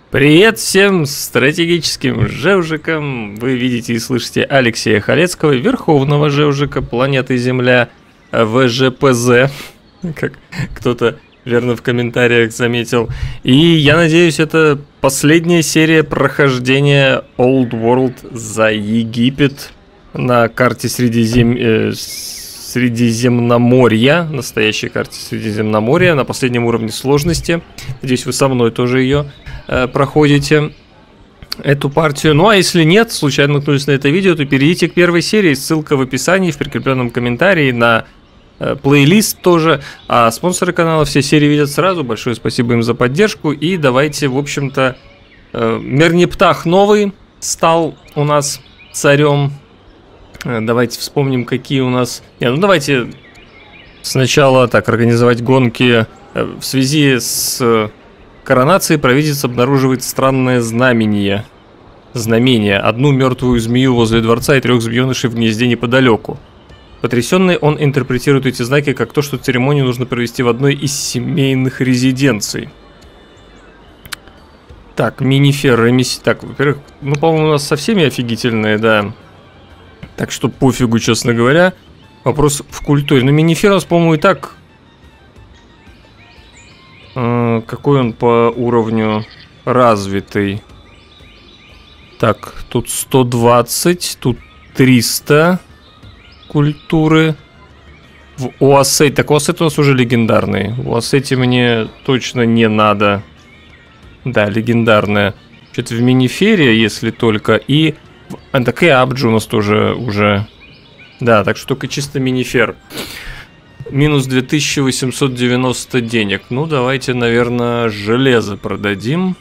Привет всем стратегическим жевжикам! Вы видите и слышите Алексея Халецкого, верховного жевжика планеты Земля ВЖПЗ, как кто-то верно в комментариях заметил. И я надеюсь, это последняя серия прохождения Old World за Египет на карте Средиземноморья, настоящей карте Средиземноморья, на последнем уровне сложности. Надеюсь, вы со мной тоже ее проходите, эту партию. Ну а если нет, случайно наткнулись на это видео, то перейдите к первой серии, ссылка в описании, в прикрепленном комментарии, на плейлист тоже. А спонсоры канала все серии видят сразу, большое спасибо им за поддержку. И давайте, в общем-то, Мерниптах новый стал у нас царем. Давайте вспомним, какие у нас... давайте сначала так организовать гонки. В связи с коронацией провидец обнаруживает странное знамение. Одну мертвую змею возле дворца и 3 змеенышей в гнезде неподалеку. Потрясенный, он интерпретирует эти знаки как то, что церемонию нужно провести в одной из семейных резиденций. Так, минифер, ремиссия. Так, во-первых, по-моему, у нас со всеми офигительные, да. Так что пофигу, честно говоря. Вопрос в культуре. Но минифер у нас, по-моему, и так... какой он по уровню развитый? Так, тут 120, тут 300 культуры. В Уассете. Так, Уассет у нас уже легендарный. В Уассете мне точно не надо. Да, легендарная. Что-то в минифере, если только. И... так и Абджи у нас тоже уже... Да, так что только чисто минифер. Минус 2890 денег. Ну, давайте, наверное, железо продадим.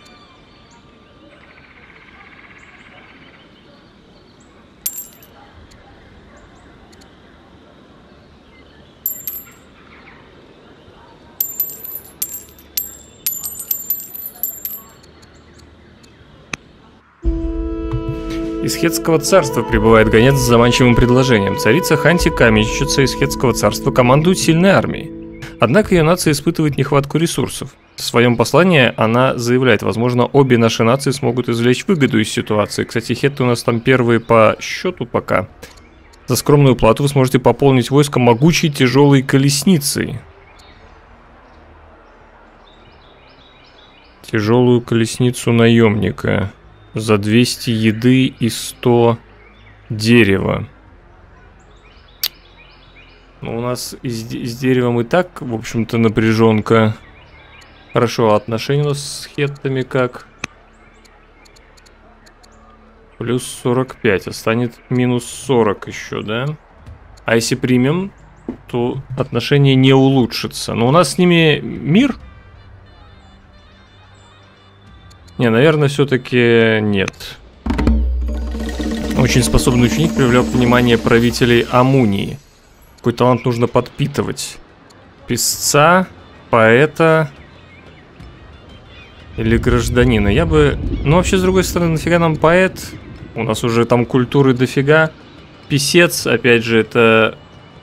Из Хетского царства прибывает гонец с заманчивым предложением. Царица Ханти, каменщица из Хетского царства, командует сильной армией. Однако ее нация испытывает нехватку ресурсов. В своем послании она заявляет, возможно, обе наши нации смогут извлечь выгоду из ситуации. Кстати, хетты у нас там первые по счету пока. За скромную плату вы сможете пополнить войско могучей тяжелой колесницей. Тяжелую колесницу наемника. За 200 еды и 100 дерева. Ну, у нас с деревом и так, в общем-то, напряженка. Хорошо, а отношения у нас с хеттами как? Плюс 45, а станет минус 40 еще, да? А если примем, то отношения не улучшатся. Но у нас с ними мир? Не, наверное, все-таки нет. Очень способный ученик привлек внимание правителей Амунии. Какой талант нужно подпитывать? Писца, поэта или гражданина? Я бы... Ну, вообще, с другой стороны, нафига нам поэт? У нас уже там культуры дофига. Писец, опять же, это...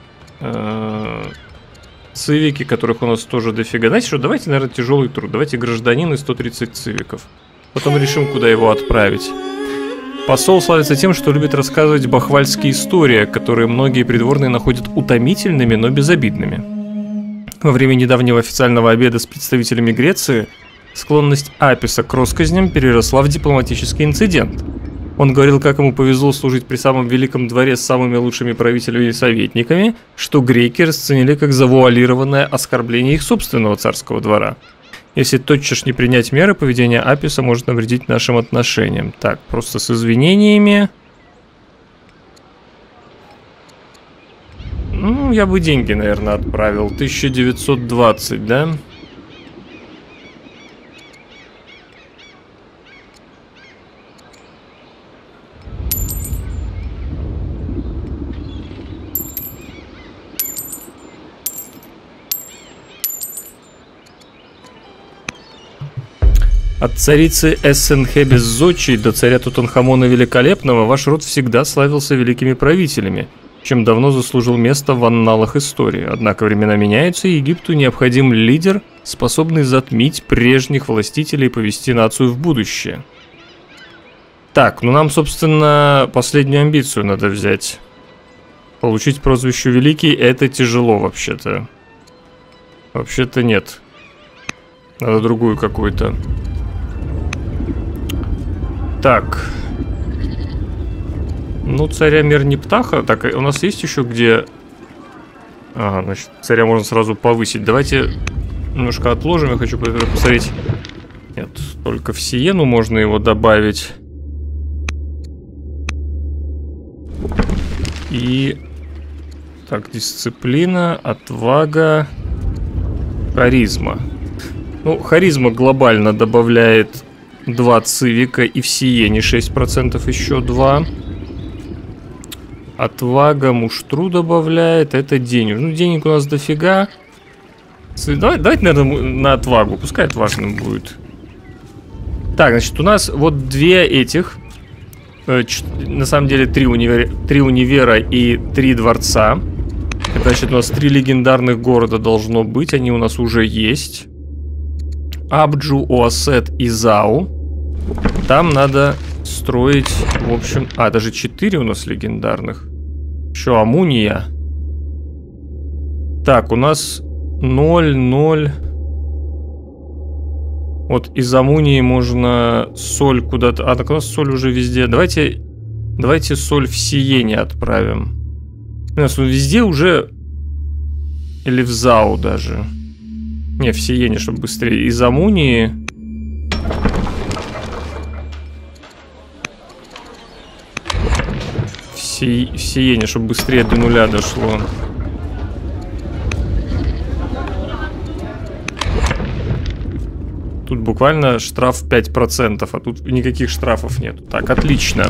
цивики, которых у нас тоже дофига. Знаете что, давайте, наверное, тяжелый труд. Давайте гражданин и 130 цивиков. Потом решим, куда его отправить. Посол славится тем, что любит рассказывать бахвальские истории, которые многие придворные находят утомительными, но безобидными. Во время недавнего официального обеда с представителями Греции склонность Аписа к россказням переросла в дипломатический инцидент. Он говорил, как ему повезло служить при самом великом дворе с самыми лучшими правителями и советниками, что греки расценили как завуалированное оскорбление их собственного царского двора. Если тотчас не принять меры, поведение Аписа может навредить нашим отношениям. Так, просто с извинениями. Ну, я бы деньги, наверное, отправил. 1920, да? От царицы Эссенхебес-Зодчей до царя Тутанхамона Великолепного ваш род всегда славился великими правителями. чем давно заслужил место в анналах истории. Однако времена меняются, и Египту необходим лидер, способный затмить прежних властителей и повести нацию в будущее. Так, ну нам, собственно, последнюю амбицию надо взять. Получить прозвище Великий — это тяжело, вообще-то. Вообще-то нет. Надо другую какую-то. Так. Ну, царя Мерниптаха. Так, у нас есть еще где... Ага, значит, царя можно сразу повысить. Давайте немножко отложим. Я хочу посмотреть. Нет, только в Сиену можно его добавить. И... Так, дисциплина, отвага, харизма. Ну, харизма глобально добавляет 2 цивика, и в Сиене 6% еще 2. Отвага муштру добавляет, это денег. Ну, денег у нас дофига. Давайте, наверное, на отвагу, пускай отважным будет. Так, значит, у нас вот 2 этих. На самом деле 3 универа и 3 дворца. Это значит, у нас 3 легендарных города должно быть. Они у нас уже есть. Абджу, Оасет и Зау. Там надо строить, в общем... даже 4 у нас легендарных. Еще Амуния. Так, у нас 0, 0. Вот из Амунии можно соль куда-то... так у нас соль уже везде. Давайте соль в Сиене отправим. У нас везде уже... Или в Зау даже. Не, в Сиене, чтобы быстрее. Из Амунии... В Сиене, чтобы быстрее до нуля дошло. Тут буквально штраф 5%, а тут никаких штрафов нет. Так, отлично.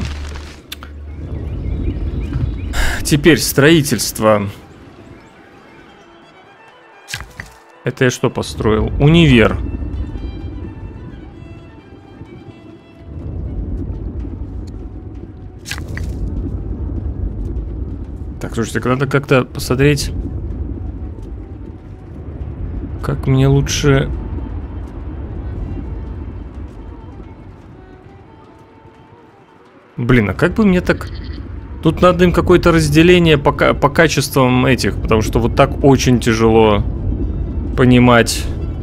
Теперь строительство. Это я что построил? Универ. Так, слушайте, надо как-то посмотреть, как мне лучше... Блин, а как бы мне так... Тут надо им какое-то разделение по качествам этих, потому что вот так очень тяжело понимать.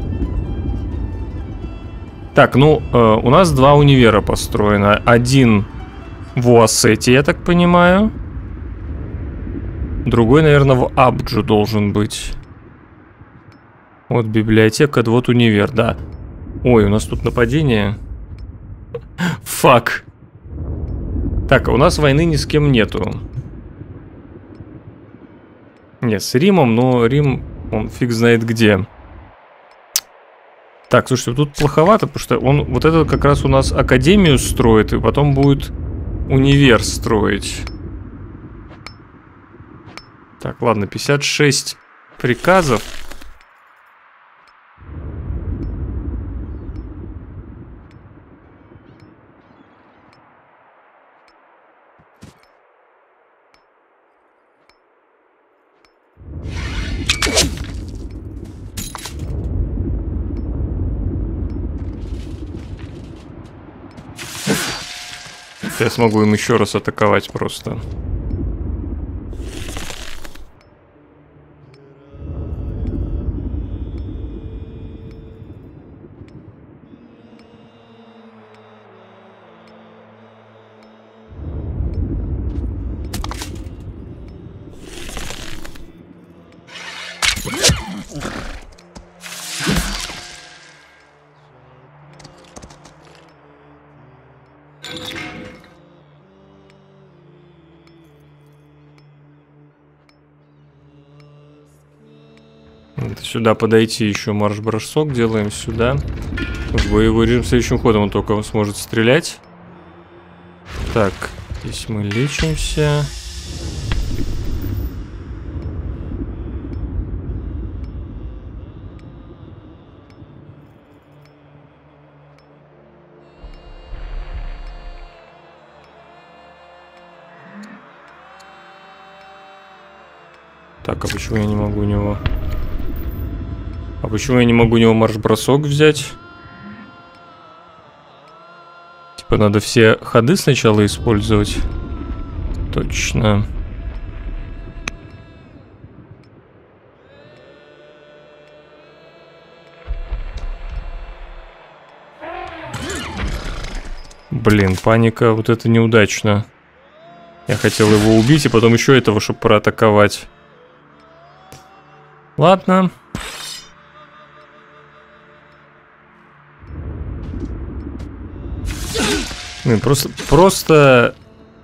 Так, ну, у нас 2 универа построено. Один в Уасете, я так понимаю. Другой, наверное, в Абджу должен быть. Вот библиотека, вот универ, да. Ой, у нас тут нападение. Фак. Так, у нас войны ни с кем нету. Нет, с Римом, но Рим, он фиг знает где. Так, слушайте, тут плоховато, потому что он вот это как раз у нас академию строит, и потом будет универ строить. Так, ладно, 56 приказов. Я смогу им еще раз атаковать просто. Сюда подойти, еще марш-бросок делаем сюда. В боевой режим следующим ходом он только сможет стрелять. Так, здесь мы лечимся. Так, а почему я не могу у него... А почему я не могу у него марш-бросок взять? Типа надо все ходы сначала использовать. Точно. Блин, паника, вот это неудачно. Я хотел его убить, и потом еще этого, чтобы проатаковать. Ладно. Просто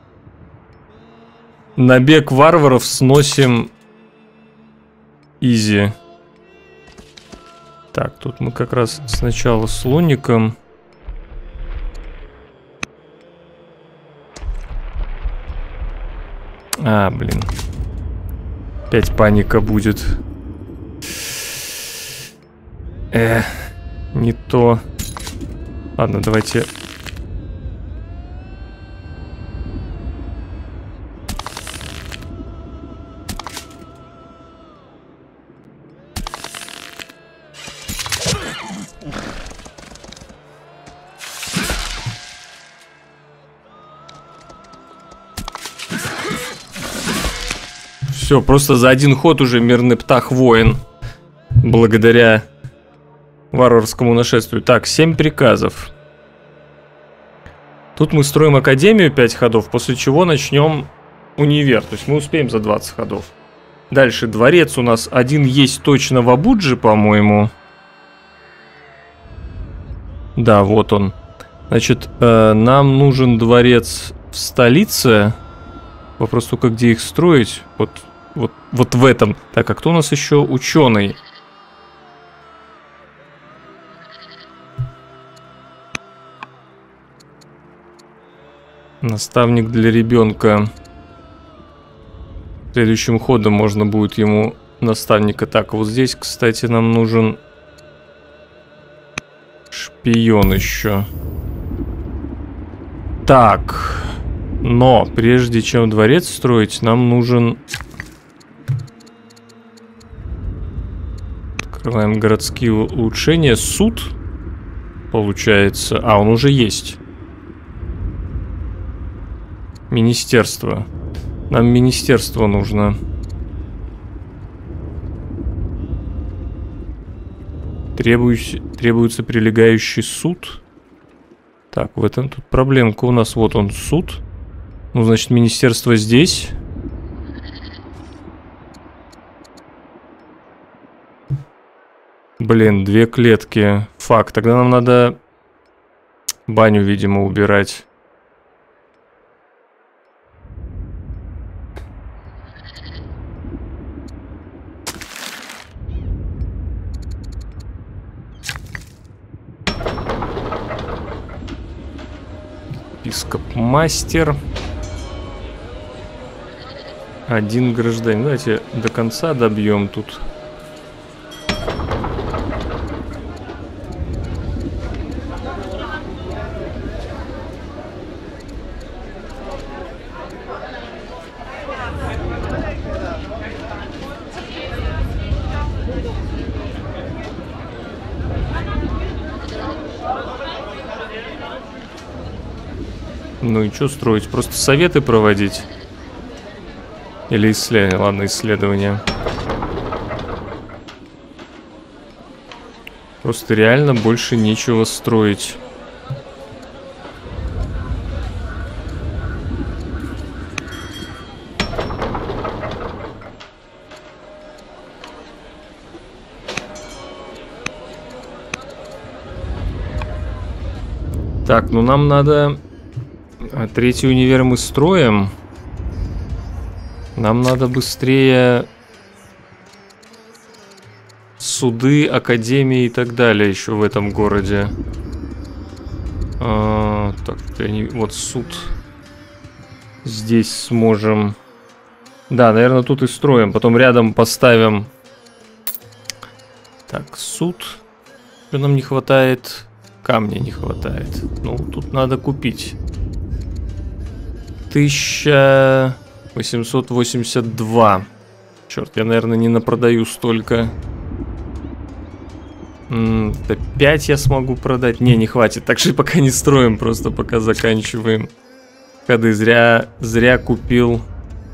набег варваров сносим изи. Так, тут мы как раз сначала с лунником. А, блин. Опять паника будет. Не то. Ладно, давайте... Все, просто за один ход уже мирный птах воин. Благодаря варварскому нашествию. Так, 7 приказов. Тут мы строим академию 5 ходов, после чего начнем универ. То есть мы успеем за 20 ходов. Дальше дворец у нас один есть точно в Абудже, по-моему. Да, вот он. Значит, нам нужен дворец в столице. Вопрос только, где их строить. Вот в этом. Так, а кто у нас еще ученый? Наставник для ребенка. Следующим ходом можно будет ему наставника. Так, вот здесь, кстати, нам нужен шпион еще. Так, но прежде чем дворец строить, нам нужен... Открываем городские улучшения. Суд, получается. А, он уже есть. Министерство. Нам министерство нужно. Требуется прилегающий суд. Так, в этом тут проблемка у нас. Вот он, суд. Ну, значит, министерство здесь. Блин, 2 клетки. Фак, тогда нам надо баню, видимо, убирать. Епископ-мастер. 1 гражданин. Давайте до конца добьем тут. Ну и что строить? Просто советы проводить? Или исследования? Ладно, исследования. Просто реально больше нечего строить. Так, ну нам надо... А 3-й универ мы строим. Нам надо быстрее суды, академии и так далее еще в этом городе. Так, вот суд. Здесь сможем. Да, наверное, тут и строим. Потом рядом поставим. Так, суд. Что нам не хватает? Камня не хватает. Ну, тут надо купить. 1882. Черт, я, наверное, не напродаю столько. 5 я смогу продать. Не хватит. Так что пока не строим, просто пока заканчиваем ходы. Зря купил.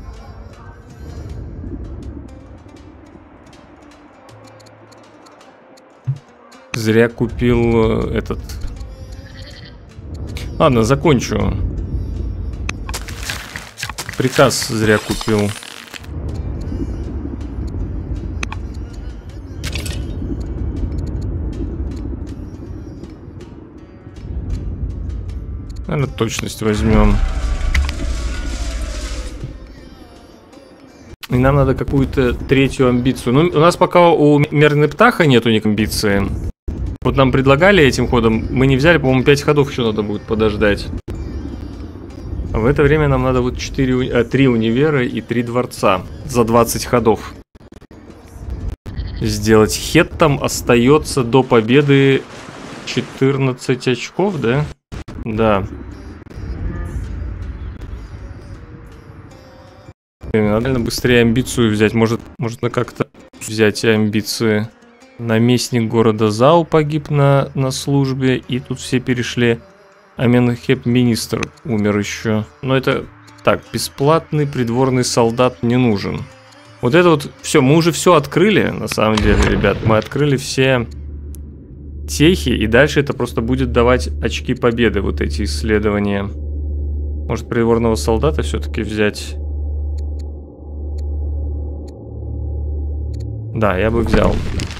Зря купил этот. Ладно, закончу. Приказ зря купил. Наверное, точность возьмем. И нам надо какую-то третью амбицию. Ну, у нас пока у Мерны Птаха нету никакой амбиции. Вот нам предлагали этим ходом. Мы не взяли, по-моему, 5 ходов еще надо будет подождать. А в это время нам надо вот 3 универа и 3 дворца за 20 ходов сделать. Хеттам остается до победы 14 очков, да? Да. Надо быстрее амбицию взять. Может на как-то взять амбиции. Наместник города Зау погиб на службе. И тут все перешли. Аменхеп министр умер еще. Но это так, бесплатный придворный солдат не нужен. Вот это вот все, мы уже все открыли, на самом деле, ребят. Мы открыли все техи, и дальше это просто будет давать очки победы, вот эти исследования. Может, придворного солдата все-таки взять? Да, я бы взял.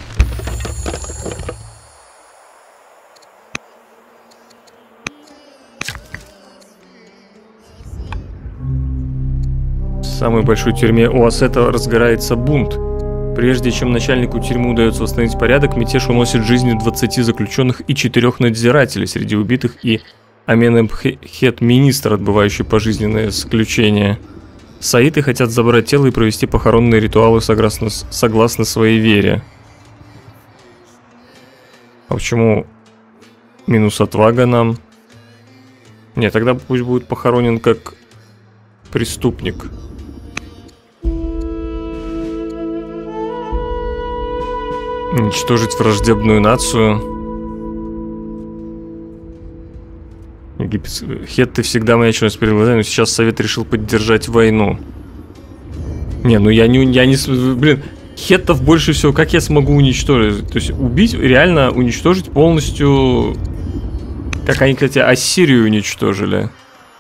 В самой большой тюрьме у Ассета разгорается бунт. Прежде чем начальнику тюрьмы удается восстановить порядок, мятеж уносит жизни 20 заключенных и 4 надзирателей. Среди убитых и Аменемхет, министр, отбывающий пожизненное заключение. Саиты хотят забрать тело и провести похоронные ритуалы согласно своей вере. А почему минус отвага нам? Не, тогда пусть будет похоронен как преступник. Уничтожить враждебную нацию. Хетты всегда маячились перед глазами, но сейчас Совет решил поддержать войну. Не, ну я не... Блин, хеттов больше всего, как я смогу уничтожить? То есть убить, реально уничтожить полностью... Как они, кстати, Ассирию уничтожили.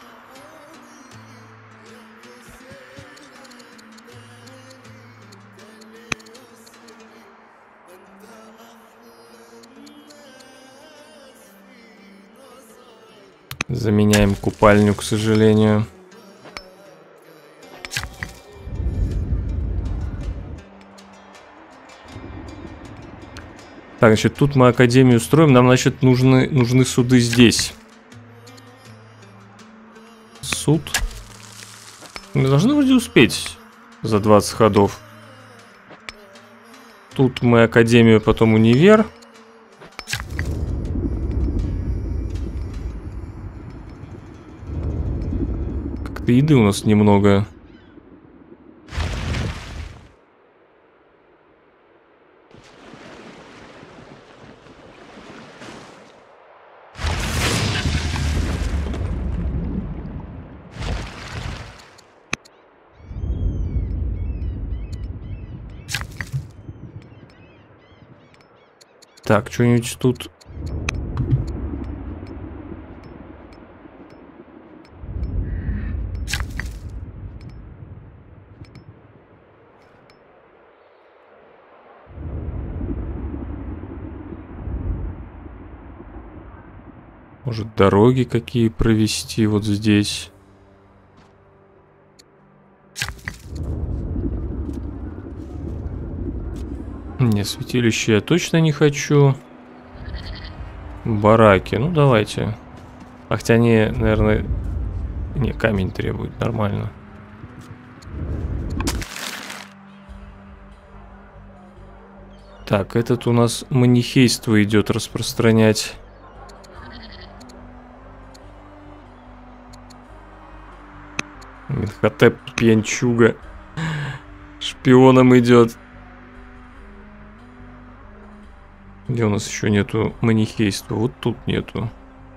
Заменяем купальню, к сожалению. Так, значит, тут мы академию строим. Нам, значит, нужны суды здесь. Суд. Мы должны вроде успеть за 20 ходов. Тут мы академию, потом универ. Еды у нас немного. Так, что-нибудь тут... Может, дороги какие провести вот здесь? Не, святилище я точно не хочу. Бараки, ну давайте. А хотя они, наверное... Не, камень требует, нормально. Так, этот у нас манихейство идет распространять. Минхотеп пьянчуга. шпионом идет. Где у нас еще нету манихейства? Вот тут нету.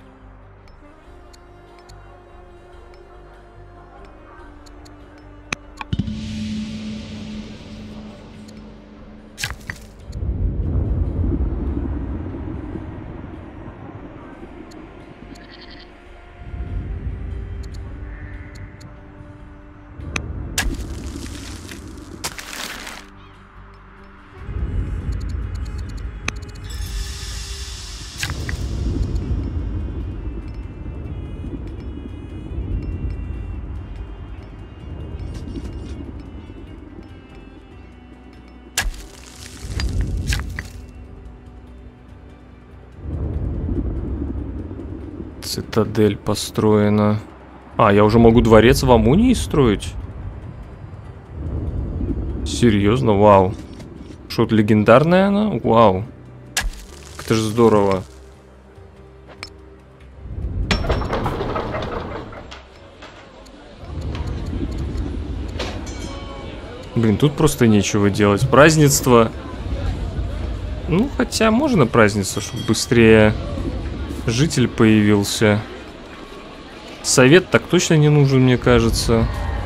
Цитадель построена. А, я уже могу дворец в Амунии строить? Серьезно? Вау. Что-то легендарная она? Вау. Это же здорово. Блин, тут просто нечего делать. Празднество. Ну, хотя можно празднество, чтобы быстрее житель появился. Совет так точно не нужен, мне кажется.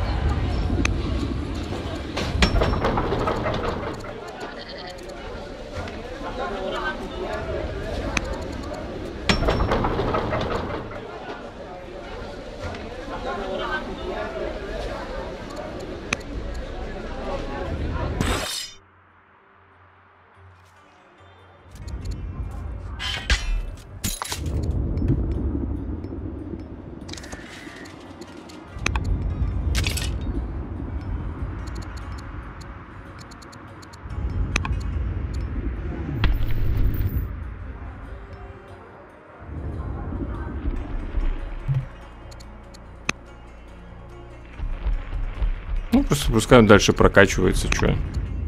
Ну, просто пускай он дальше прокачивается, что.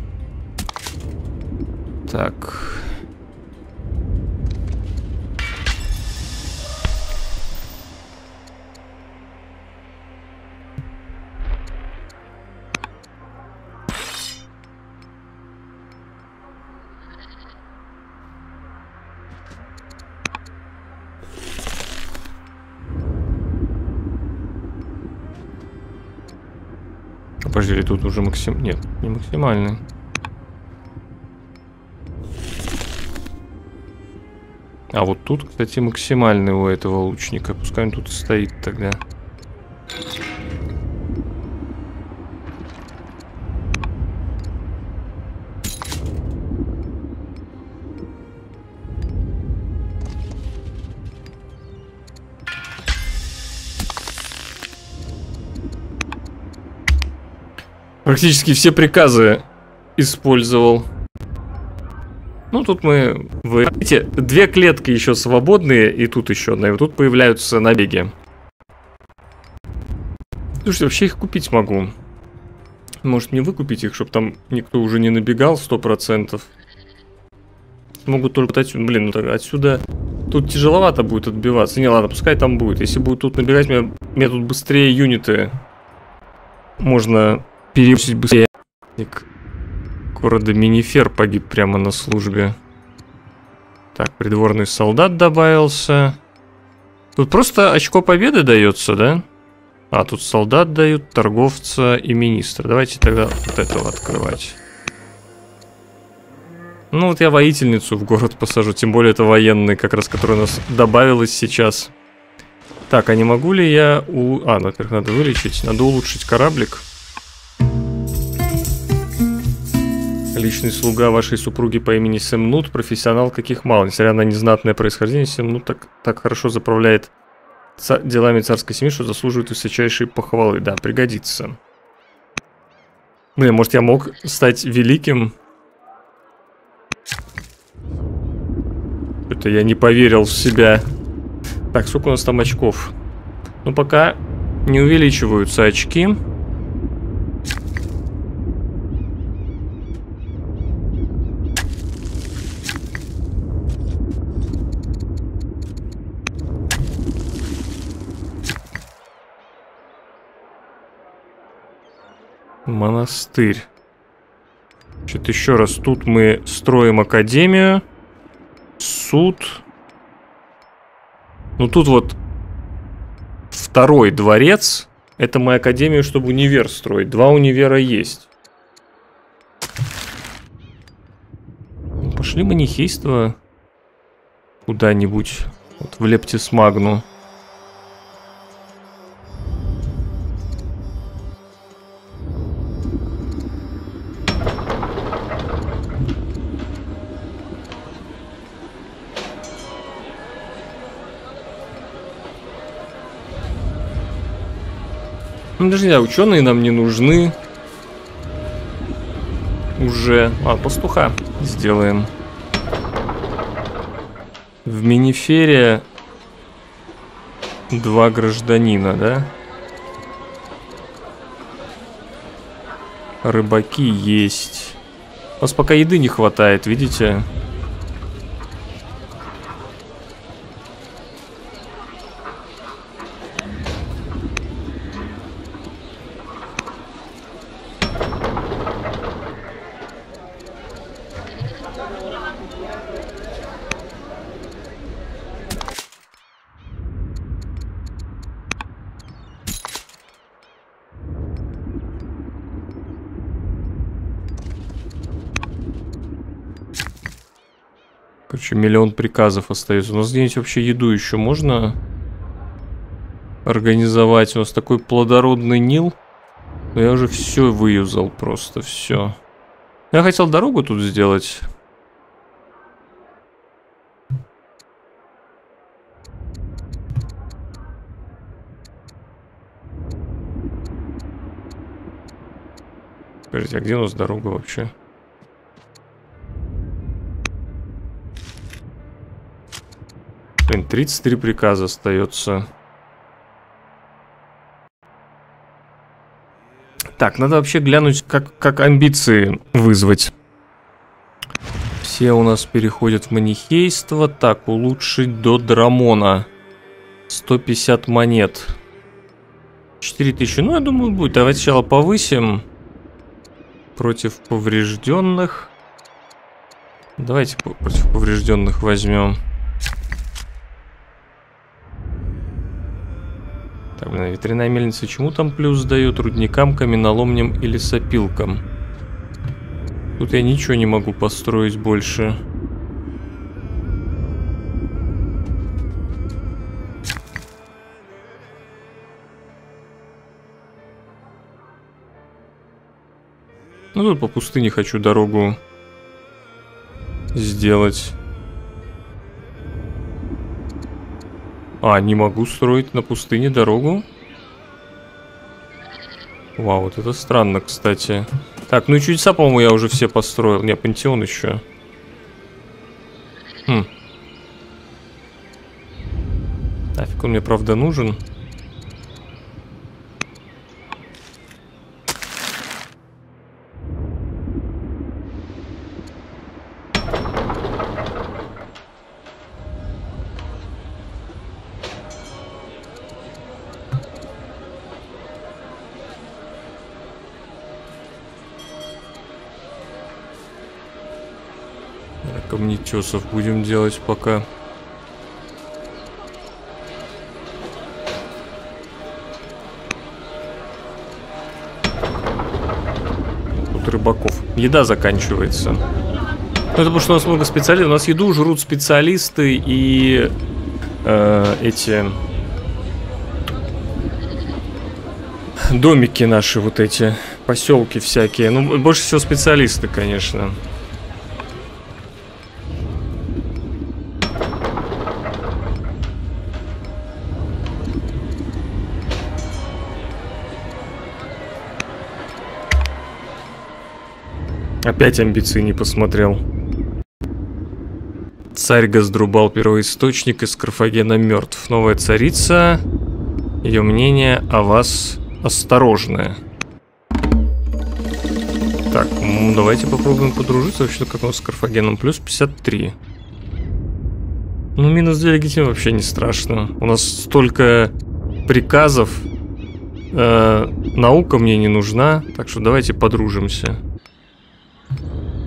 Так. Подожди, или тут уже максим... Нет, не максимальный. А вот тут, кстати, максимальный у этого лучника. Пускай он тут и стоит тогда. Практически все приказы использовал. Ну, тут мы... Видите, две клетки еще свободные, и тут еще одна. И вот тут появляются набеги. Слушайте, вообще их купить могу. Может, не выкупить их, чтобы там никто уже не набегал 100%. Могут только отсюда... Блин, ну отсюда... Тут тяжеловато будет отбиваться. Не, ладно, пускай там будет. Если будут тут набегать, мне тут быстрее юниты можно... перепустить быстрее. Города Минифер погиб прямо на службе. Так, придворный солдат добавился. Тут просто очко победы дается, да? А, тут солдат дают, торговца и министра. Давайте тогда вот этого открывать. Ну вот я воительницу в город посажу. Тем более это военный, как раз, который у нас добавилось сейчас. Так, а не могу ли я... А, ну, во-первых, надо вылечить. Надо улучшить кораблик. Личный слуга вашей супруги по имени Семнут, профессионал каких мало. Несмотря на незнатное происхождение, Семнут так хорошо заправляет делами царской семьи, что заслуживает высочайшей похвалы. Да, пригодится. Блин, может я мог стать великим? Это я не поверил в себя. Так, сколько у нас там очков? Ну, пока не увеличиваются очки. Монастырь. Значит, еще раз, тут мы строим академию, суд. Ну тут вот второй дворец. Это мы академию, чтобы универ строить. 2 универа есть. Ну, пошли манихейство куда-нибудь. Вот в Лептис Магну. Ну, даже не знаю, ученые нам не нужны. Уже. Пастуха сделаем. В Минифере 2 гражданина, да? Рыбаки есть. У нас пока еды не хватает, видите? Короче, 1 000 000 приказов остается. У нас где-нибудь вообще еду еще можно организовать? У нас такой плодородный Нил. Но я уже все выюзал, просто все. Я хотел дорогу тут сделать. Подождите, а где у нас дорога вообще? Блин, 33 приказа остается. Так, надо вообще глянуть, как амбиции вызвать. Все у нас переходят в манихейство. Так, улучшить до Драмона. 150 монет. 4000. Ну, я думаю, будет. Давайте сначала повысим. Против поврежденных. Давайте против поврежденных возьмем. Так, блин, ветряная мельница чему там плюс дает? Рудникам, каменоломням или сопилкам? Тут я ничего не могу построить больше. Ну тут по пустыне хочу дорогу сделать. Не могу строить на пустыне дорогу. Вау, вот это странно, кстати. Так, ну и чудеса, по-моему, я уже все построил. Не, пантеон еще. Нафиг он мне, правда, нужен. Камнетесов будем делать пока. Тут рыбаков. Еда заканчивается. Ну, это потому что у нас много специалистов. У нас еду жрут специалисты и эти домики наши, вот эти поселки всякие. Ну, больше всего специалисты, конечно. Опять амбиции не посмотрел. Царь Газдрубал, первоисточник из Карфагена, мертв. Новая царица. Ее мнение о вас осторожное. Так, давайте попробуем подружиться. Вообще-то как у нас с Карфагеном. Плюс 53. Ну, минус 2 легитимно вообще не страшно. У нас столько приказов. Наука мне не нужна. Так что давайте подружимся.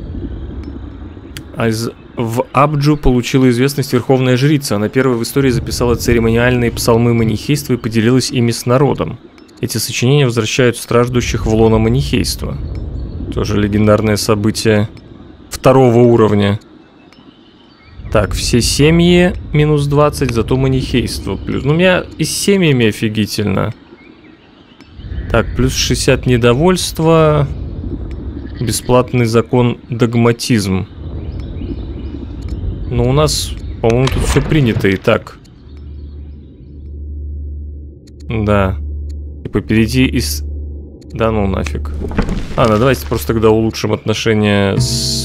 В Абджу получила известность верховная жрица. Она первой в истории записала церемониальные псалмы манихейства и поделилась ими с народом. Эти сочинения возвращают страждущих в лоно манихейства. Тоже легендарное событие второго уровня. Так, все семьи минус 20, зато манихейство плюс. Ну, у меня и с семьями офигительно. Так, плюс 60 недовольства. Бесплатный закон догматизм. Но у нас, по-моему, тут все принято и так. Да. Типа перейти из... Да ну нафиг. Ладно, давайте просто тогда улучшим отношения с...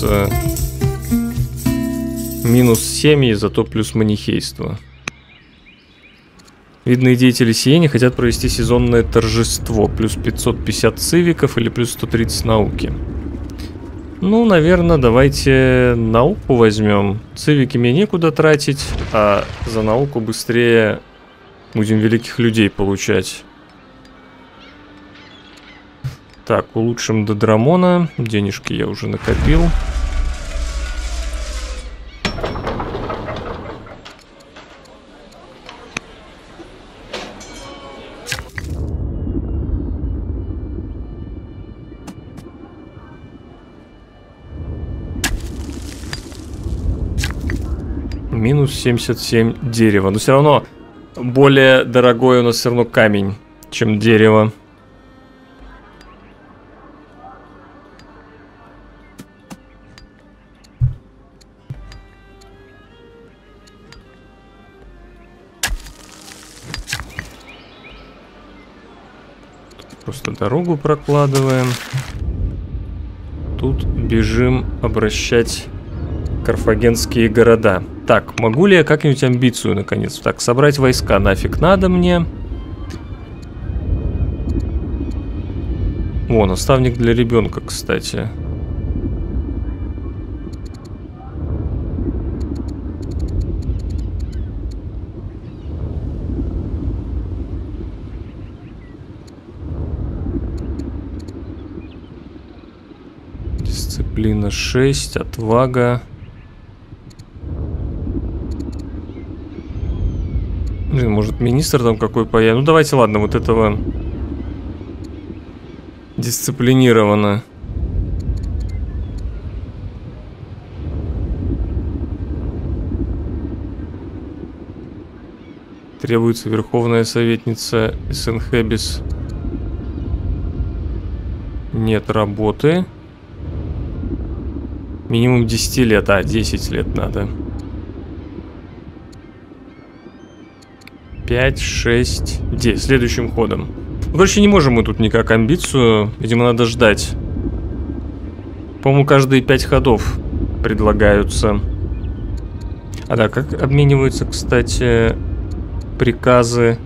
Минус семьи, зато плюс манихейство. Видные деятели Сиени хотят провести сезонное торжество. Плюс 550 цивиков или плюс 130 науки. Ну, наверное, давайте науку возьмем. Цивики мне некуда тратить, а за науку быстрее будем великих людей получать. Так, улучшим Додрамона. Денежки я уже накопил. Минус 77 дерева. Но все равно более дорогой у нас все равно камень, чем дерево. Просто дорогу прокладываем. Тут бежим обращать карфагенские города. Так, могу ли я как-нибудь амбицию, наконец? Так, собрать войска нафиг надо мне. О, наставник для ребенка, кстати. Дисциплина 6, отвага. Блин, может министр там какой появится? Ну давайте, ладно, вот этого дисциплинированно. Требуется верховная советница Сенхебис. Нет работы. Минимум 10 лет, 10 лет надо. 5, 6, 10. Следующим ходом. Ну, короче, не можем мы тут никак амбицию. Видимо, надо ждать. По-моему, каждые 5 ходов предлагаются. А да, как обмениваются, кстати, приказы?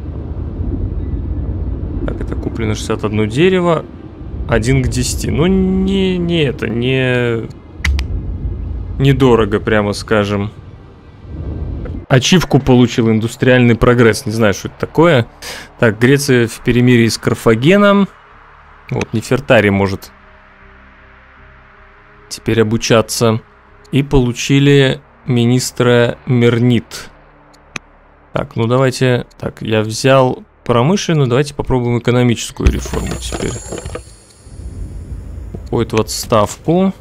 Так, это куплено 61 дерево. 1 к 10. Ну, недорого, прямо скажем. Ачивку получил, индустриальный прогресс. Не знаю, что это такое. Так, Греция в перемирии с Карфагеном. Вот, Нефертари может теперь обучаться. И получили министра Мернит. Так, ну давайте... Так, я взял промышленную. Давайте попробуем экономическую реформу теперь. Уходит в отставку.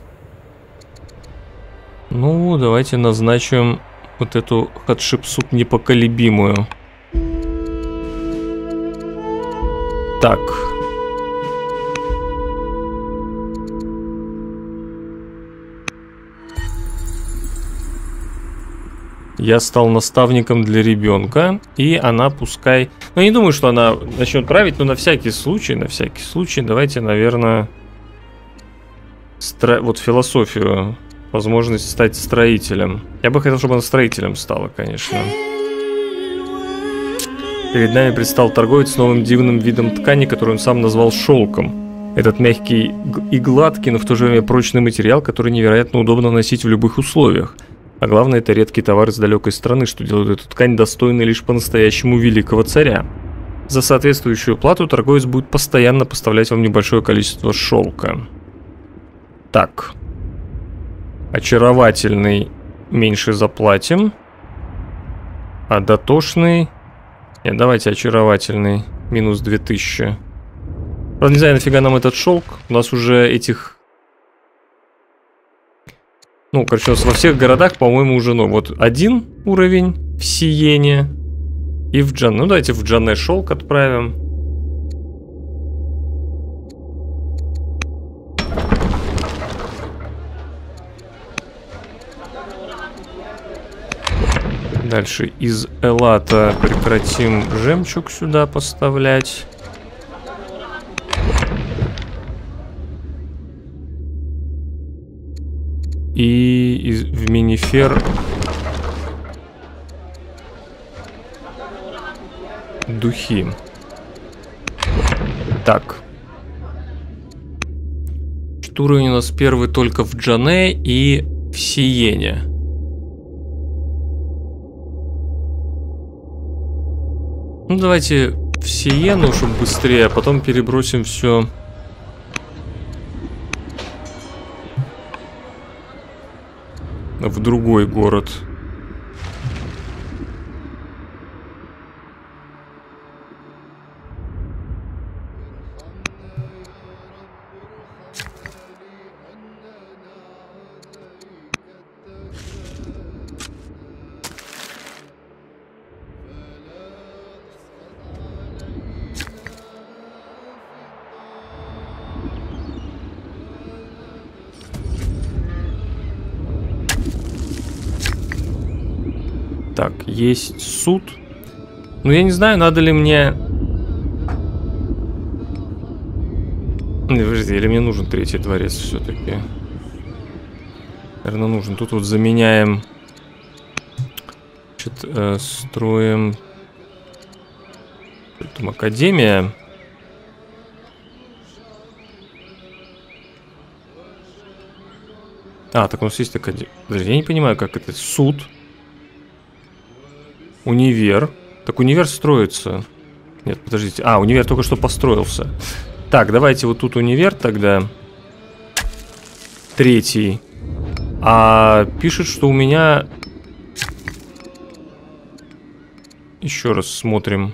Ну, давайте назначим... Вот эту Хатшепсут непоколебимую. Так. Я стал наставником для ребенка. И она пускай... Ну, я не думаю, что она начнет править, но на всякий случай, давайте, наверное... Вот философию... Возможность стать строителем. Я бы хотел, чтобы она строителем стала, конечно. Перед нами предстал торговец с новым дивным видом ткани, который он сам назвал шелком. Этот мягкий и гладкий, но в то же время прочный материал, который невероятно удобно носить в любых условиях. А главное, это редкий товар из далекой страны, что делает эту ткань достойной лишь по-настоящему великого царя. За соответствующую плату торговец будет постоянно поставлять вам небольшое количество шелка. Так. Очаровательный меньше заплатим. А дотошный... Нет, давайте очаровательный. Минус 2000. Правда, не знаю, нафига нам этот шелк. У нас уже этих... Ну, короче, у нас во всех городах, по-моему, уже, ну, вот 1 уровень в Сиене и в Джан. Ну, давайте в Джане шелк отправим. Дальше из Элата прекратим жемчуг сюда поставлять. И в Минифер духи. Так. Уровень у нас первый только в Джане и в Сиене. Ну, давайте в Сиену, чтобы быстрее, а потом перебросим все в другой город. Так, есть суд. Ну, я не знаю, надо ли мне... Подожди, или мне нужен третий дворец все-таки? Наверное, нужен. Тут вот заменяем... Значит, строим... Там академия. А, так у нас есть академия. Подожди, я не понимаю, как это. Суд. Универ. Так универ строится. Нет, подождите. А, универ только что построился. Так, давайте вот тут универ тогда. Третий. А пишет, что у меня... Еще раз смотрим.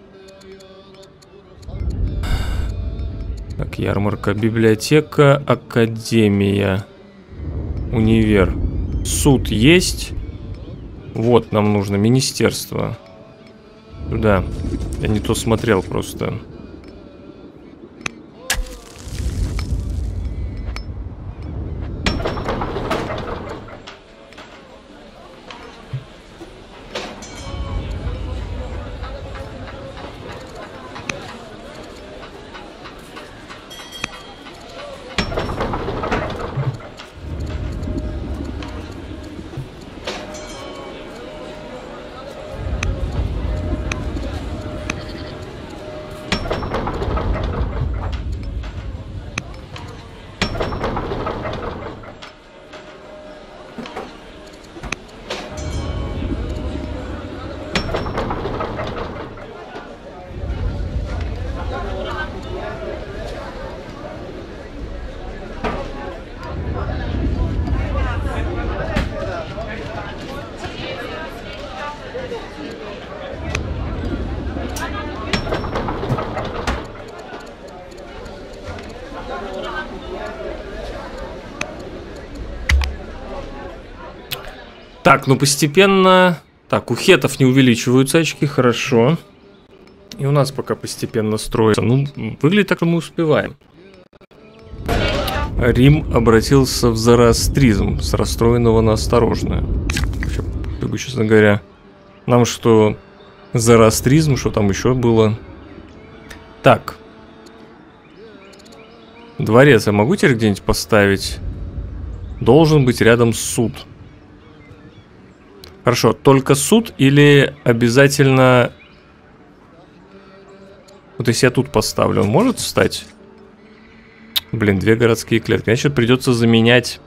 Так, ярмарка, библиотека, академия. Универ. Суд есть. Вот нам нужно министерство. Туда. Я не то смотрел просто. Так, ну постепенно... Так, у хетов не увеличиваются очки, хорошо. И у нас пока постепенно строится. Ну, выглядит так, что мы успеваем. Рим обратился в зороастризм, с расстроенного на осторожное. Вообще, честно говоря, нам что зороастризм, что там еще было? Так. Дворец я могу теперь где-нибудь поставить? Должен быть рядом суд. Хорошо, только суд или обязательно... Вот если я тут поставлю, он может встать? Блин, 2 городские клетки. Значит, придется заменять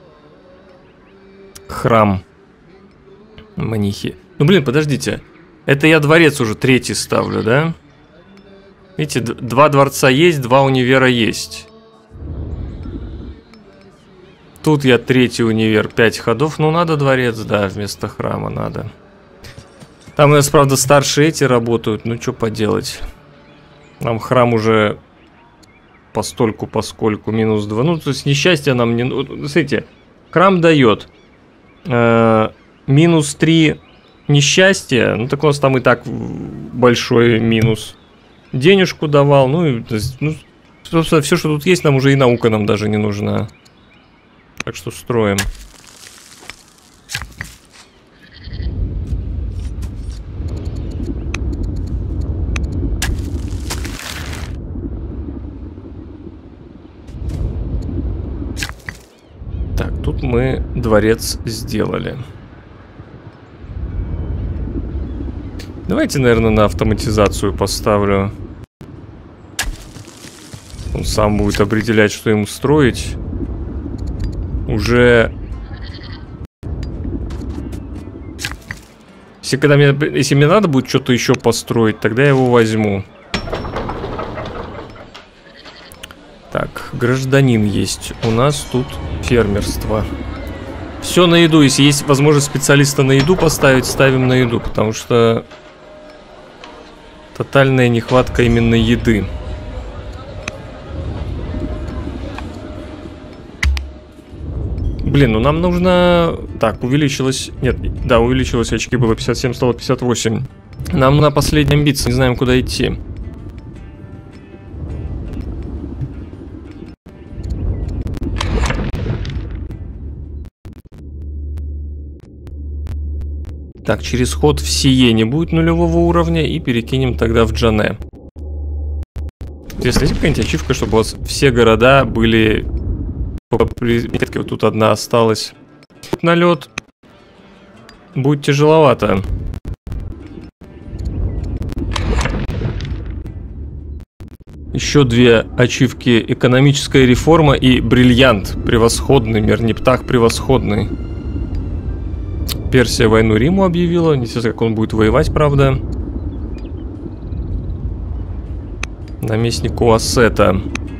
храм Манихи. Ну, блин, подождите. Это я дворец уже 3-й ставлю, да? Видите, 2 дворца есть, 2 универа есть. Тут я 3-й универ, 5 ходов. Ну, надо дворец, да, вместо храма надо. Там у нас, правда, старшие эти работают. Ну, что поделать. Нам храм уже постольку, поскольку -2. Ну, то есть несчастье нам не... Смотрите, храм дает -3 несчастья. Ну, так у нас там и так большой минус. Денежку давал. Ну, собственно, все, что тут есть, нам уже и наука нам даже не нужна. Так что строим. Так, тут мы дворец сделали. Давайте, наверное, на автоматизацию поставлю. Он сам будет определять, что ему строить. Уже... Если мне надо будет что-то еще построить, тогда я его возьму. Так, гражданин есть. У нас тут фермерство. Все на еду. Если есть возможность специалиста на еду поставить, ставим на еду. Потому что тотальная нехватка именно еды. Блин, ну нам нужно... Так, увеличилось... Нет, да, увеличилось, очки было 57, стало 58. Нам на последней амбиции, не знаем, куда идти. Так, через ход в Сиене будет нулевого уровня и перекинем тогда в Джане. Если есть какая-нибудь ачивка, чтобы у вас все города были... Вот тут одна осталась. Налет будет тяжеловато. Еще 2 ачивки: экономическая реформа и бриллиант. Превосходный мир, Нептах превосходный. Персия войну Риму объявила. Не знаю, как он будет воевать, правда. Наместник Уассета.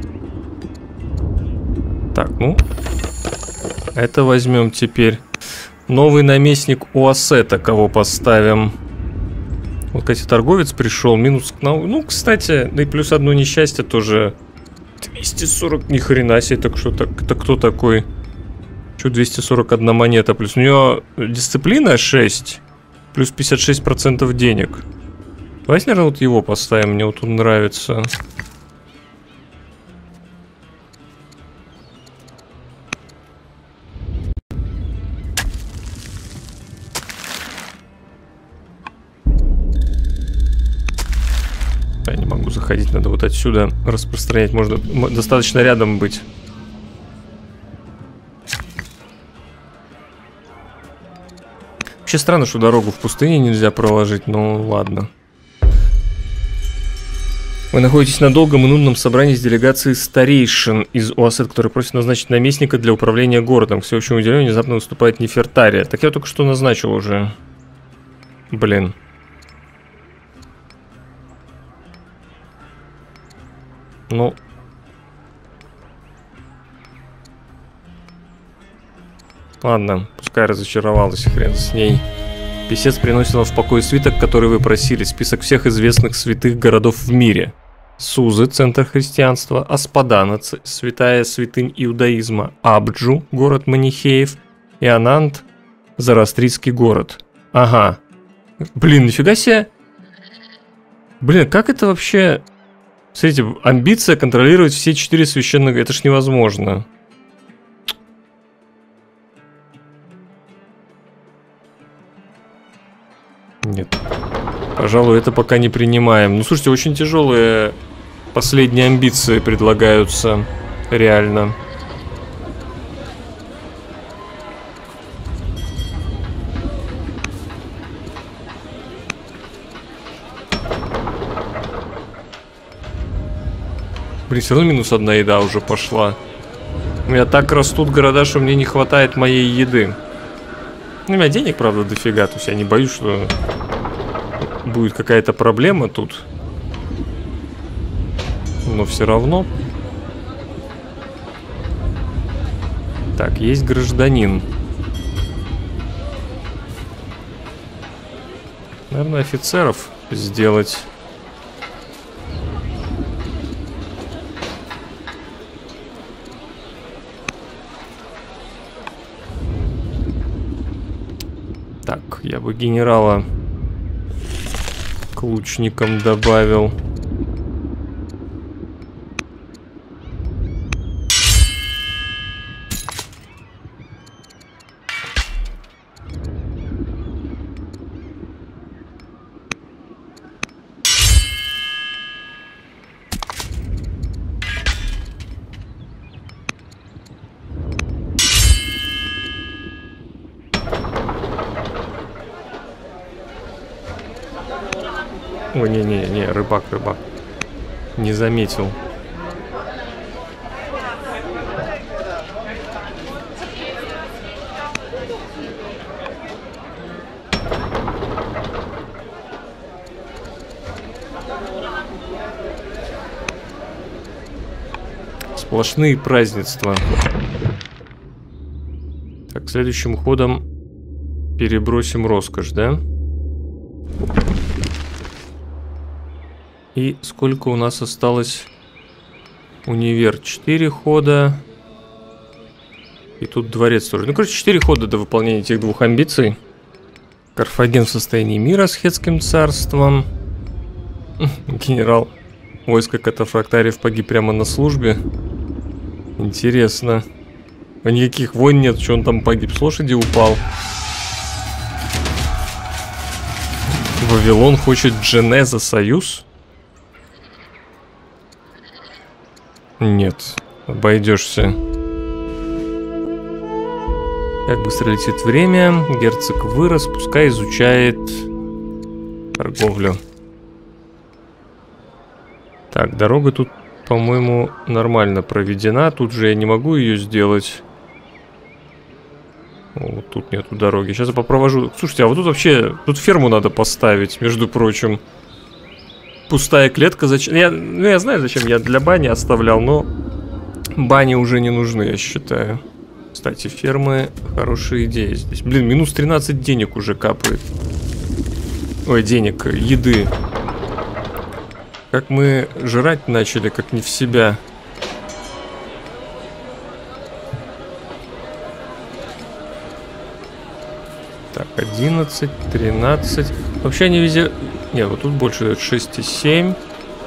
Так, ну, это возьмем теперь. Новый наместник Уассета, кого поставим? Вот, кстати, торговец пришел, минус к нам. Ну, кстати, да и плюс одно несчастье тоже. 240, ни хрена себе, так что так, это кто такой? Что 241 монета, плюс у нее дисциплина 6, плюс 56% денег. Давайте, наверное, вот его поставим, мне вот он нравится. Я не могу заходить, надо вот отсюда распространять. Можно достаточно рядом быть. Вообще странно, что дорогу в пустыне нельзя проложить, но ладно. Вы находитесь на долгом и нудном собрании с делегацией старейшин из Уассет, которые просят назначить наместника для управления городом. К всеобщему удивлению внезапно выступает Нефертария. Так я только что назначил уже. Блин. Ну. Ладно, пускай разочаровалась, хрен с ней. Писец приносит вам в покой свиток, который вы просили. Список всех известных святых городов в мире. Сузы, центр христианства. Аспадана, святая святынь иудаизма. Абджу, город манихеев. И Анант, зороастрийский город. Ага. Блин, нифига себе. Блин, как это вообще... Смотрите, амбиция контролировать все 4 священных... Это ж невозможно. Нет. Пожалуй, это пока не принимаем. Ну, слушайте, очень тяжелые последние амбиции предлагаются. Реально. Блин, все равно минус 1 еда уже пошла. У меня так растут города, что мне не хватает моей еды. У меня денег, правда, дофига. То есть я не боюсь, что будет какая-то проблема тут. Но все равно. Так, есть гражданин. Наверное, офицеров сделать. Так, я бы генерала к лучникам добавил. Ой, не, рыбак. Не заметил. Сплошные празднества. Так, следующим ходом перебросим роскошь, да? И сколько у нас осталось? Универ 4 хода. И тут дворец тоже. Ну, короче, 4 хода до выполнения этих двух амбиций. Карфаген в состоянии мира с Хетским царством. Генерал войска катафрактариев погиб прямо на службе. Интересно. А никаких войн нет, что он там погиб? С лошади упал. Вавилон хочет Джене за союз? Нет, обойдешься. Как быстро летит время. Герцог вырос, пускай изучает торговлю. Так, дорога тут, по-моему, нормально проведена. Тут же я не могу ее сделать. О, вот тут нету дороги. Сейчас я попровожу. Слушайте, а вот тут вообще... Тут ферму надо поставить, между прочим. Пустая клетка. Зачем? Я знаю, зачем я для бани оставлял, но бани уже не нужны, я считаю. Кстати, фермы хорошая идея здесь. Блин, минус 13 денег уже капает. Ой, денег, еды. Как мы жрать начали, как не в себя. Так, 11, 13. Вообще они везде... Нет, вот тут больше дают 6,7.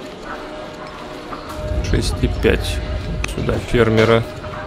6,5. Сюда фермера.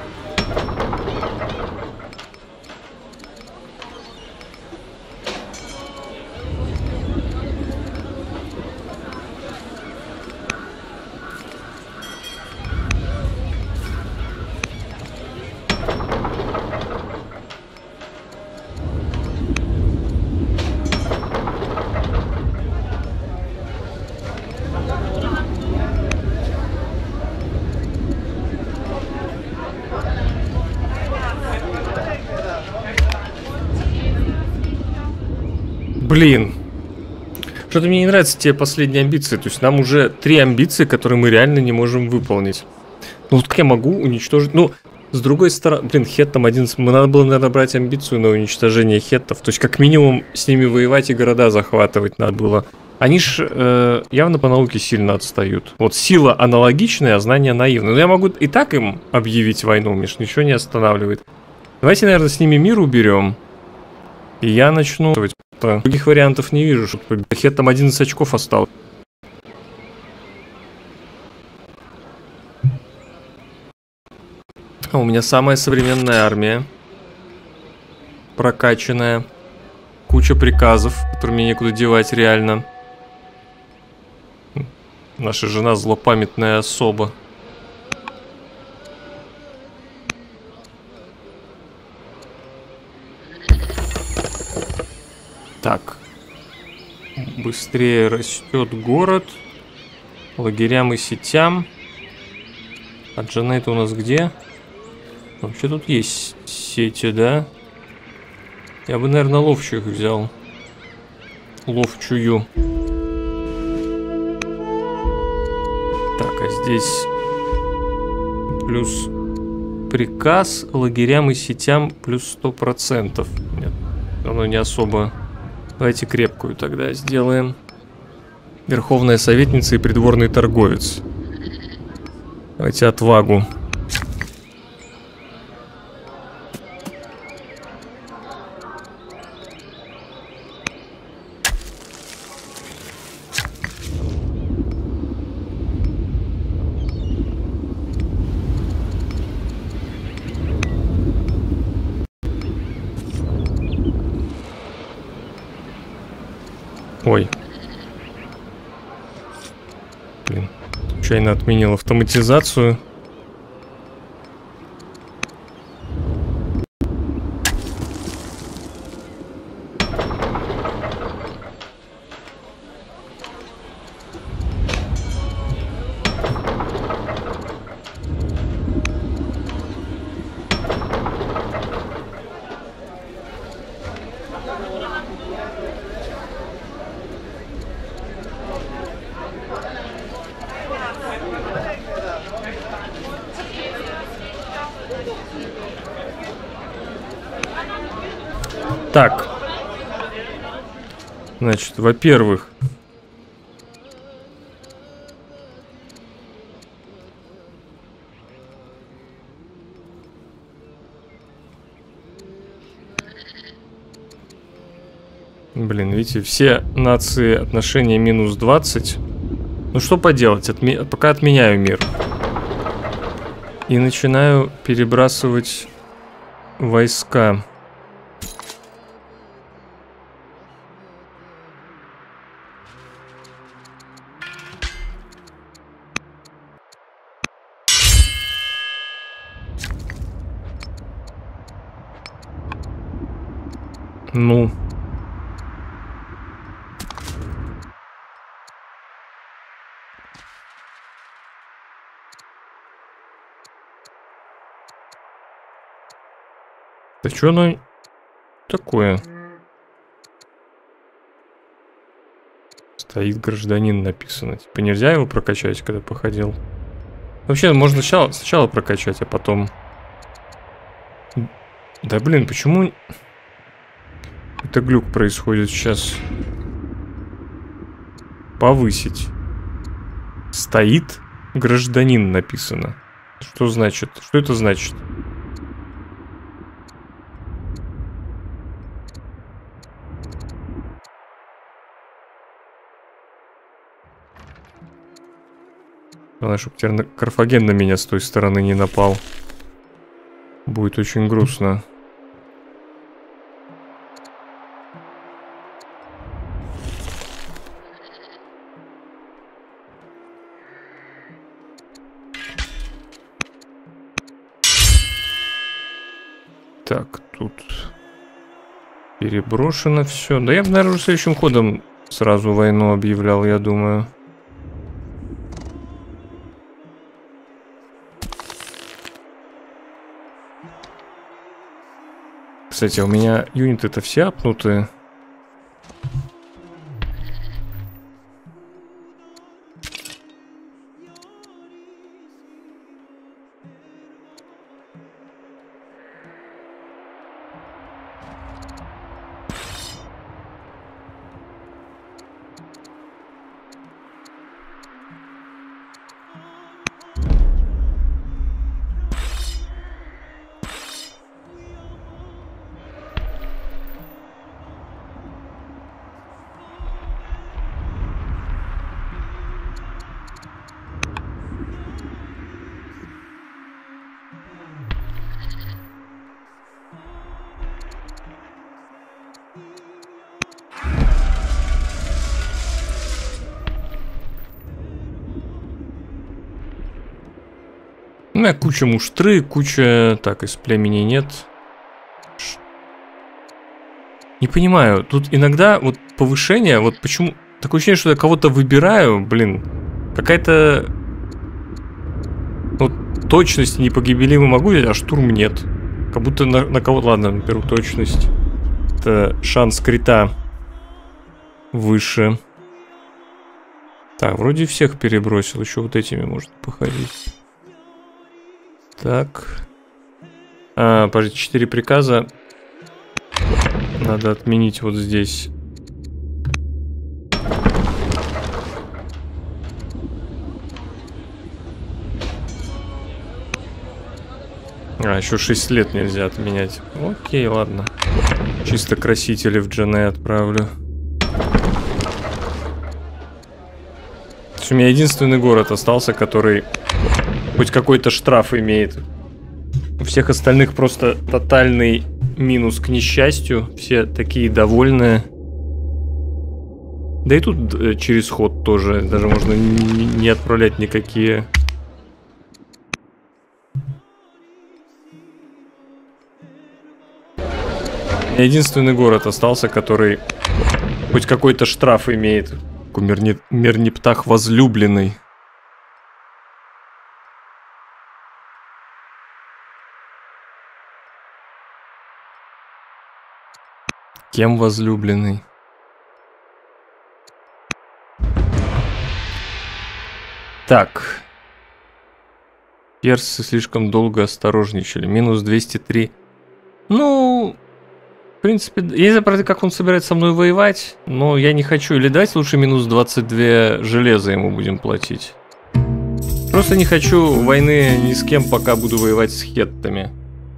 Блин. Что-то мне не нравятся те последние амбиции. То есть нам уже 3 амбиции, которые мы реально не можем выполнить. Ну вот как я могу уничтожить... Ну, с другой стороны... Блин, хеттам 11... Надо было, наверное, брать амбицию на уничтожение хеттов. То есть как минимум с ними воевать и города захватывать надо было. Они ж явно по науке сильно отстают. Вот сила аналогичная, а знания наивные. Но я могу и так им объявить войну. Миш, ничего не останавливает. Давайте, наверное, с ними мир уберем. И я начну... Других вариантов не вижу, чтобы хеттам 11 очков осталось. А у меня самая современная армия. Прокачанная. Куча приказов, которые мне некуда девать реально. Наша жена злопамятная особа. Так. Быстрее растет город. Лагерям и сетям. А Джанет у нас где? Вообще тут есть сети, да? Я бы, наверное, ловчих взял. Ловчую. Так, а здесь плюс приказ лагерям и сетям плюс 100%. Нет, оно не особо. Давайте крепкую тогда сделаем. Верховная советница и придворный торговец. Давайте отвагу. Ой. Блин. Случайно отменил автоматизацию. Так. Значит, во-первых, блин, видите, все нации отношения минус 20. Ну что поделать, пока отменяю мир. И начинаю перебрасывать войска. Ну. Да что оно такое? Стоит гражданин написано. Типа нельзя его прокачать, когда походил. Вообще, можно сначала прокачать, а потом... Да блин, почему... Это глюк происходит сейчас. Повысить. Стоит гражданин написано. Что значит? Что это значит? Главное, чтобы теперь Карфаген на меня с той стороны не напал. Будет очень грустно. Так, тут переброшено все. Да я бы, наверное, следующим ходом сразу войну объявлял, я думаю. Кстати, у меня юниты-то все апнутые. У меня куча муштры, куча... Так, из племени нет. Не понимаю, тут иногда вот повышение, вот почему... Такое ощущение, что я кого-то выбираю, блин. Какая-то... Вот точность непогибелимый могу взять, а штурм нет. Как будто на кого-то... Ладно, беру точность. Это шанс крита выше. Так, вроде всех перебросил. Еще вот этими можно походить. Так. Подожди, 4 приказа. Надо отменить вот здесь. Еще 6 лет нельзя отменять. Окей, ладно. Чисто красители в Джене отправлю. У меня единственный город остался, который хоть какой-то штраф имеет. У всех остальных просто тотальный минус к несчастью. Все такие довольные. Да и тут через ход тоже. Даже можно не отправлять никакие. Единственный город остался, который хоть какой-то штраф имеет. Мерниптах возлюбленный. Кем возлюбленный? Так. Персы слишком долго осторожничали. Минус 203. Ну... В принципе, я не знаю, правда, как он собирается со мной воевать, но я не хочу. Или давайте лучше минус 22 железа ему будем платить. Просто не хочу войны ни с кем, пока буду воевать с хеттами.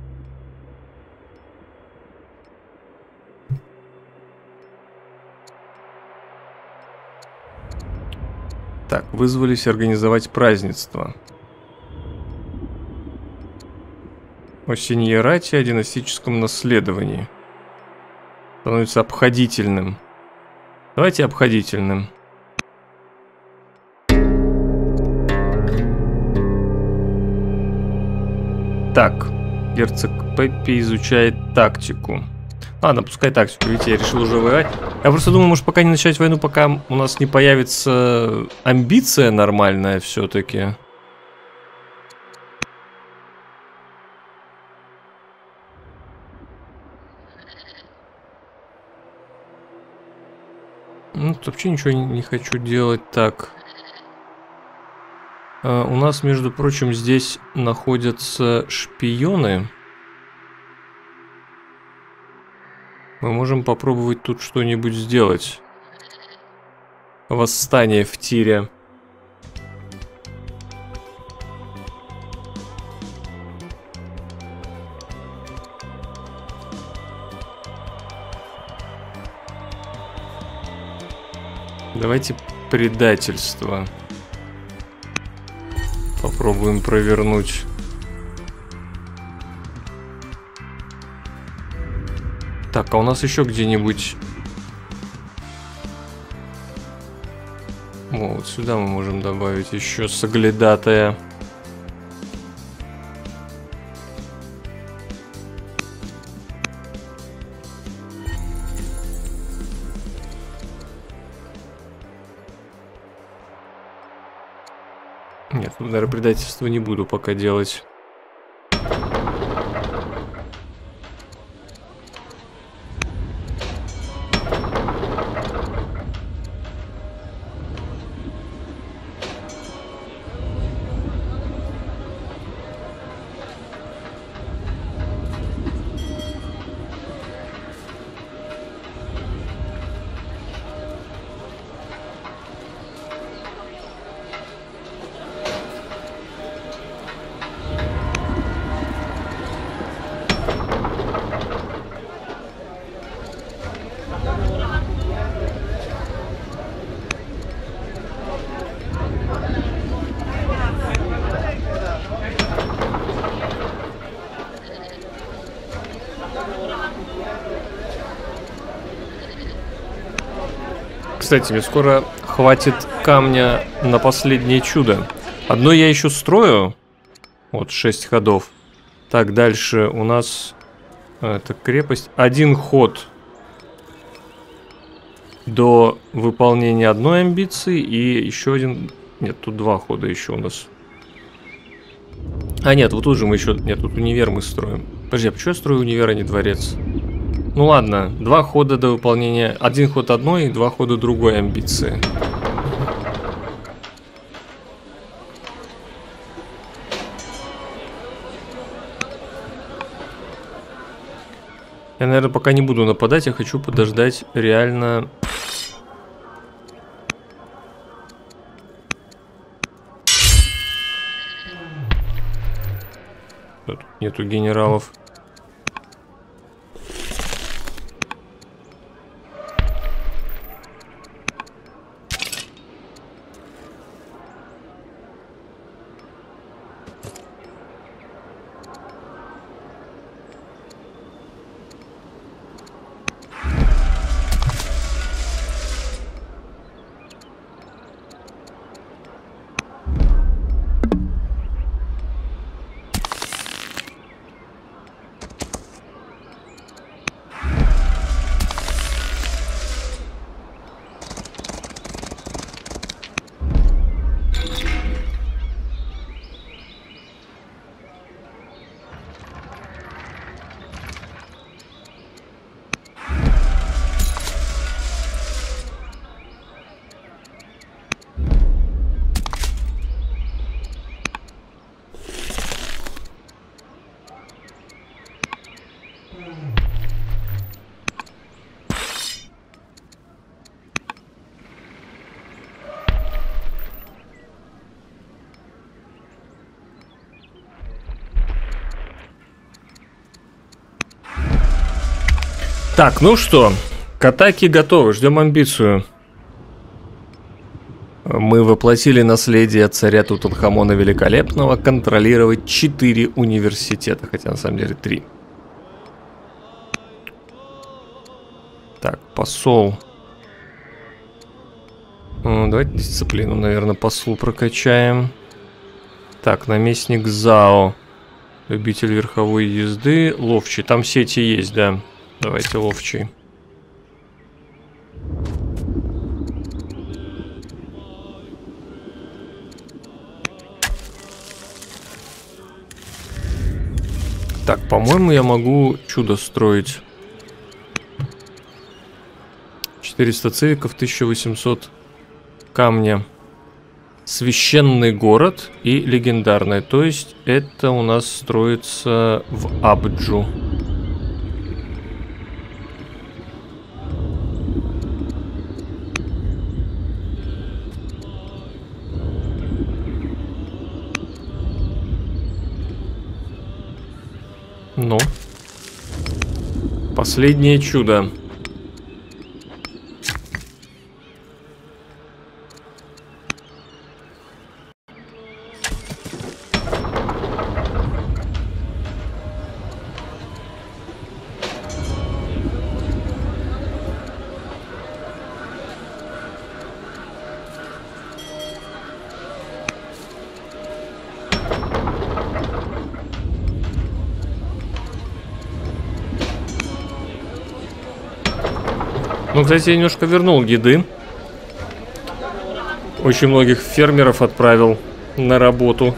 Так, вызвались организовать празднество. О синьорате, о династическом наследовании. Становится обходительным. Давайте обходительным. Так, герцог Пеппи изучает тактику. Ладно, пускай тактику, видите, я решил уже воевать. Я просто думаю, может пока не начать войну, пока у нас не появится амбиция нормальная все-таки. Ну, вообще ничего не хочу делать. Так. У нас, между прочим, здесь находятся шпионы. Мы можем попробовать тут что-нибудь сделать. Восстание в Тире. Давайте предательство попробуем провернуть. Так, а у нас еще где-нибудь... О, вот сюда мы можем добавить еще соглядатая. Нет, наверное, предательство не буду пока делать. Кстати, мне скоро хватит камня на последнее чудо. Одно я еще строю. Вот, 6 ходов. Так, дальше у нас... Это крепость. 1 ход до выполнения одной амбиции. И еще один... Нет, тут 2 хода еще у нас. А, нет, вот тут же мы еще... Нет, тут универ мы строим. Подожди, а почему я строю универ, а не дворец? Ну ладно, 2 хода до выполнения. 1 ход одной и 2 хода другой амбиции. Я, наверное, пока не буду нападать, я хочу подождать реально... Тут нету генералов. Так, ну что, к атаке готовы, ждем амбицию. Мы воплотили наследие царя Тутанхамона Великолепного контролировать 4 университета, хотя на самом деле 3. Так, посол. Давайте дисциплину, наверное, послу прокачаем. Так, наместник Зао. Любитель верховой езды. Ловчий, там сети есть, да. Давайте ловчий. Так, по-моему, я могу чудо строить. 400 цивиков, 1800 камня. Священный город и легендарный. То есть это у нас строится в Абджу. Ну, последнее чудо. Ну, кстати, я немножко вернул гиды. Очень многих фермеров отправил на работу.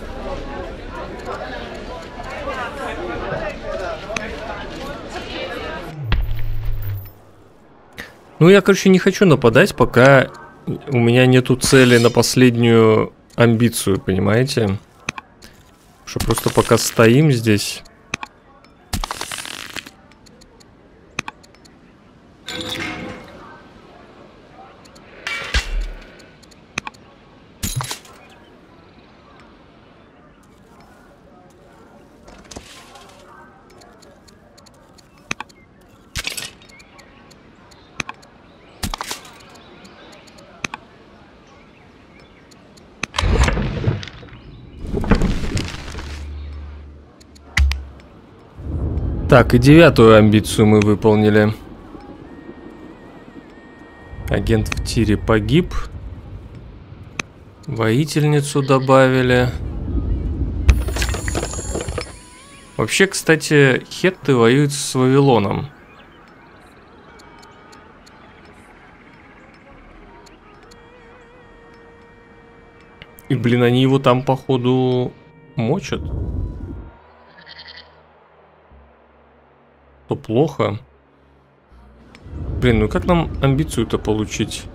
Ну, я, короче, не хочу нападать, пока у меня нету цели на последнюю амбицию, понимаете? Что просто пока стоим здесь... Так, и 9-ю амбицию мы выполнили. Агент в тире погиб. Воительницу добавили. Вообще, кстати, хетты воюют с Вавилоном. И, блин, они его там, походу, мочат. То плохо. Блин, ну как нам амбицию-то получить?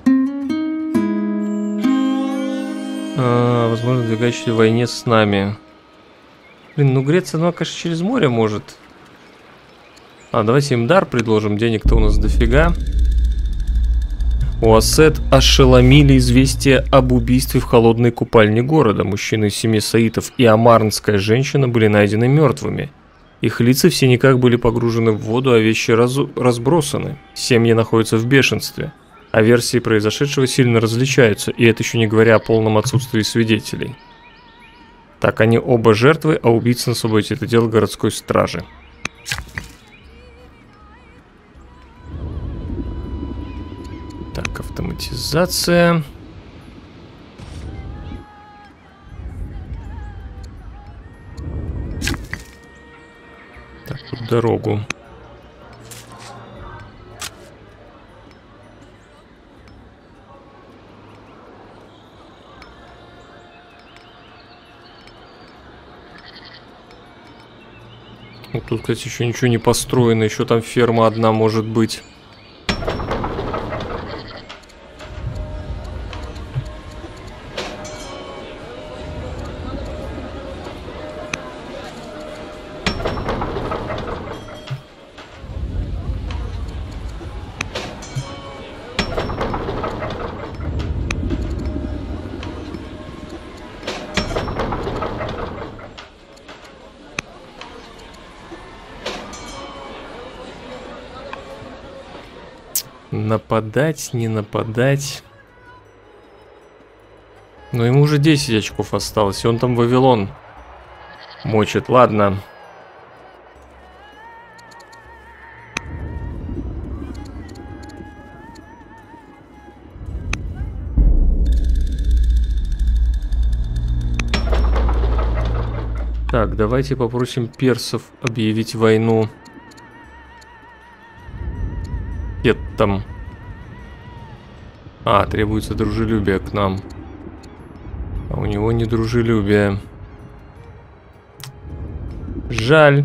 Возможно, двигающийся в войне с нами. Блин, ну Греция, ну, конечно, через море может. Давайте им дар предложим. Денег-то у нас дофига. Уассет ошеломили известия об убийстве в холодной купальне города. Мужчины из семьи саитов и амарнская женщина были найдены мертвыми. Их лица все никак были погружены в воду, а вещи разбросаны. Семьи находятся в бешенстве. А версии произошедшего сильно различаются, и это еще не говоря о полном отсутствии свидетелей. Так, они оба жертвы, а убийца на свободе. Это дело городской стражи. Так, автоматизация. Так, тут дорогу. Вот тут, кстати, еще ничего не построено. Еще там ферма одна может быть. Нападать, не нападать. Но ему уже 10 очков осталось, и он там Вавилон мочит. Ладно. Так, давайте попросим персов объявить войну Кеттам. Требуется дружелюбие к нам. А у него не дружелюбие. Жаль.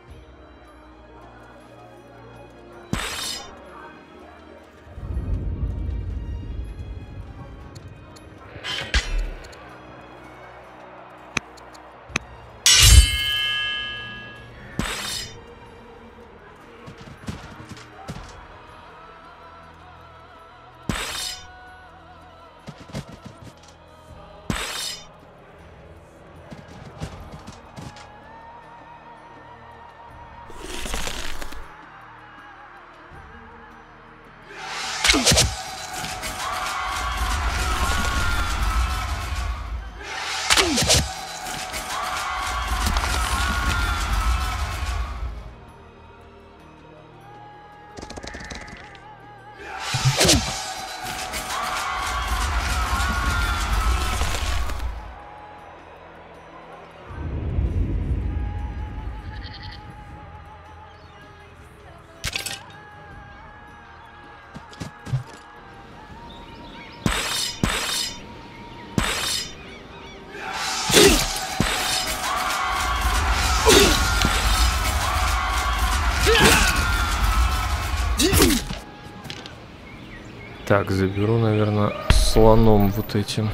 Так, заберу, наверное, слоном вот этим.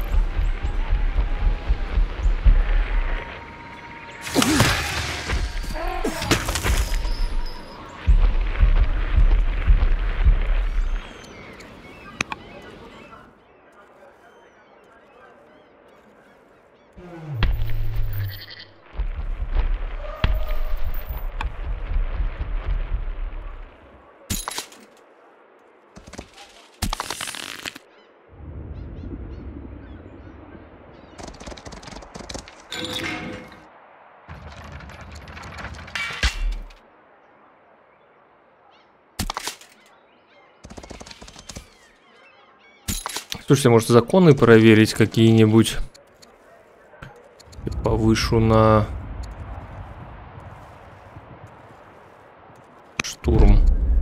Слушайте, может законы проверить какие-нибудь? Повышу на штурм.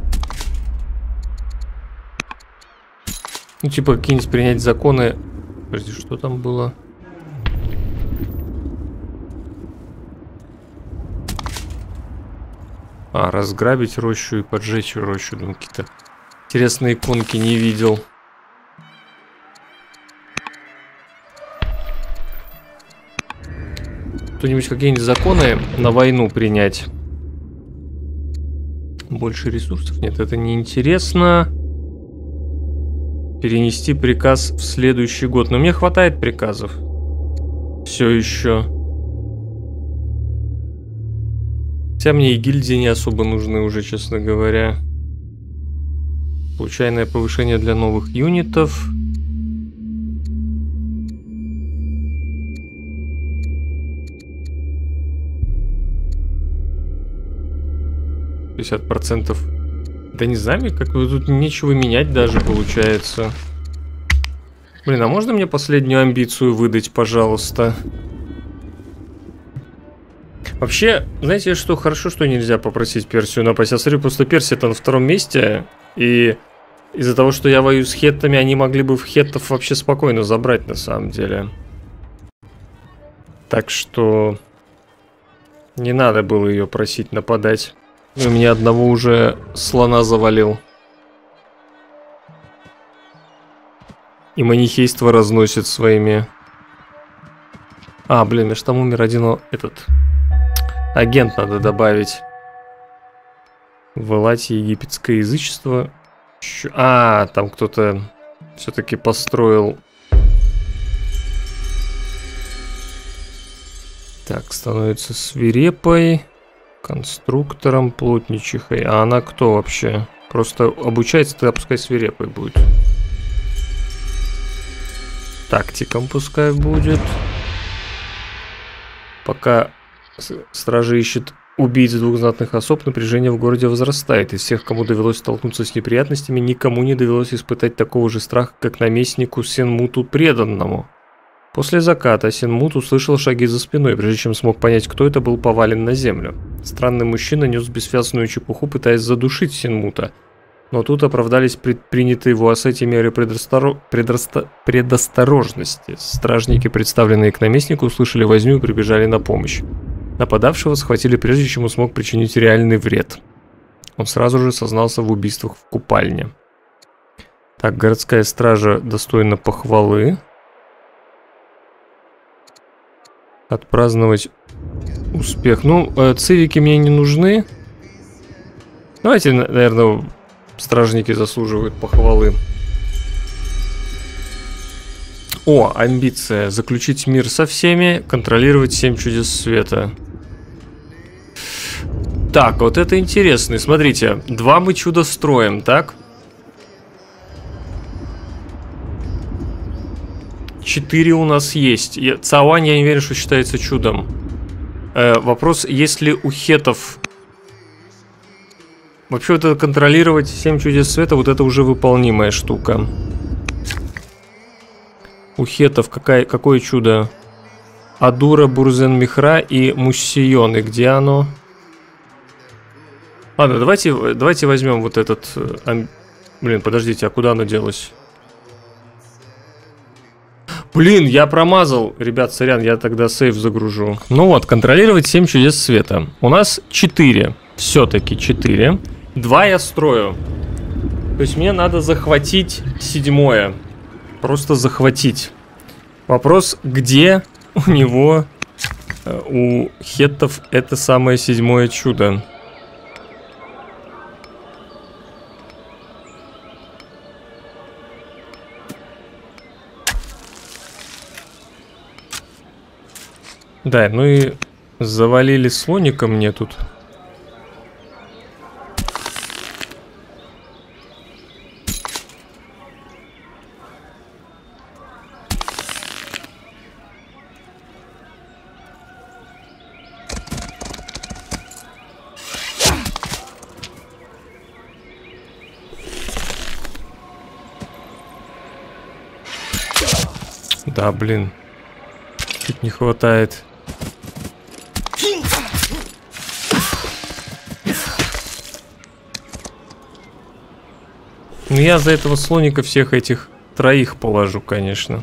Ну, типа какие-нибудь принять законы. Подожди, что там было? Разграбить рощу и поджечь рощу. Думаю, какие-то интересные иконки не видел. Кто-нибудь какие-нибудь законы на войну принять? Больше ресурсов? Нет, это не интересно. Перенести приказ в следующий год. Но мне хватает приказов. Все еще. Хотя мне и гильдии не особо нужны уже, честно говоря. Случайное повышение для новых юнитов. %. Да не знаю, как бы тут нечего менять даже получается. Блин, а можно мне последнюю амбицию выдать, пожалуйста? Вообще, знаете что, хорошо, что нельзя попросить Персию напасть. Я смотрю, просто Персия-то на 2-м месте. И из-за того, что я воюю с хеттами, они могли бы в хеттов вообще спокойно забрать на самом деле. Так что не надо было ее просить нападать. У меня одного уже слона завалил. И манихейство разносит своими. А, блин, между там умер один этот. Агент надо добавить. В Элате египетское язычество. А, там кто-то все-таки построил. Так, становится свирепой. Конструктором, плотничихой. А она кто вообще? Просто обучается, тогда пускай свирепой будет. Тактиком пускай будет. Пока стражи ищет убийц 2 знатных особ, напряжение в городе возрастает. Из всех, кому довелось столкнуться с неприятностями, никому не довелось испытать такого же страха, как наместнику Сенмуту преданному. После заката Сенмут услышал шаги за спиной, прежде чем смог понять, кто это, был повален на землю. Странный мужчина нес бессвязную чепуху, пытаясь задушить Сенмута. Но тут оправдались предпринятые в Уасете меры предосторожности. Стражники, представленные к наместнику, услышали возню и прибежали на помощь. Нападавшего схватили прежде, чем он смог причинить реальный вред. Он сразу же сознался в убийствах в купальне. Так, городская стража достойна похвалы. Отпраздновать успех. Ну, цивики мне не нужны. Давайте, наверное, стражники заслуживают похвалы. О, амбиция. Заключить мир со всеми, контролировать 7 чудес света. Так, вот это интересно. Смотрите, 2 мы чудо строим, так? 4 у нас есть. Цауань, я не верю, что считается чудом. Вопрос, есть ли у хетов... Вообще, вот это контролировать 7 чудес света, вот это уже выполнимая штука. У хетов какое чудо? Адура, Бурзен, Михра и Муссион. И где оно? Ладно, давайте возьмем вот этот... Блин, подождите, а куда оно делось? Блин, я промазал. Ребят, сорян, я тогда сейв загружу. Ну вот, контролировать 7 чудес света. У нас 4. Все-таки 4. 2 я строю. То есть мне надо захватить 7. Просто захватить. Вопрос, где у него, у хеттов, это самое 7 чудо? Да, ну и завалили слоника мне тут. Да, блин. Чуть не хватает. Ну я за этого слоника всех этих 3 положу, конечно.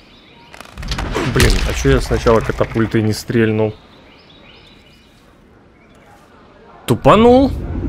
Блин, а чё я сначала катапультой не стрельнул? тупанул.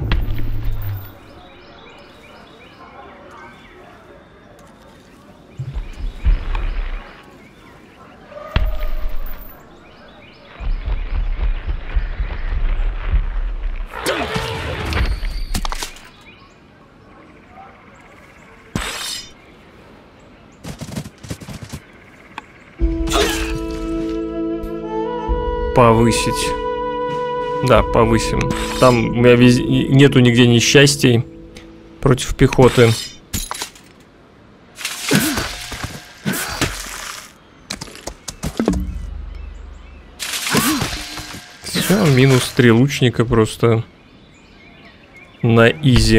Повысить. Да, повысим. Там у меня нету нигде несчастий против пехоты. Все, минус 3 лучника просто на изи.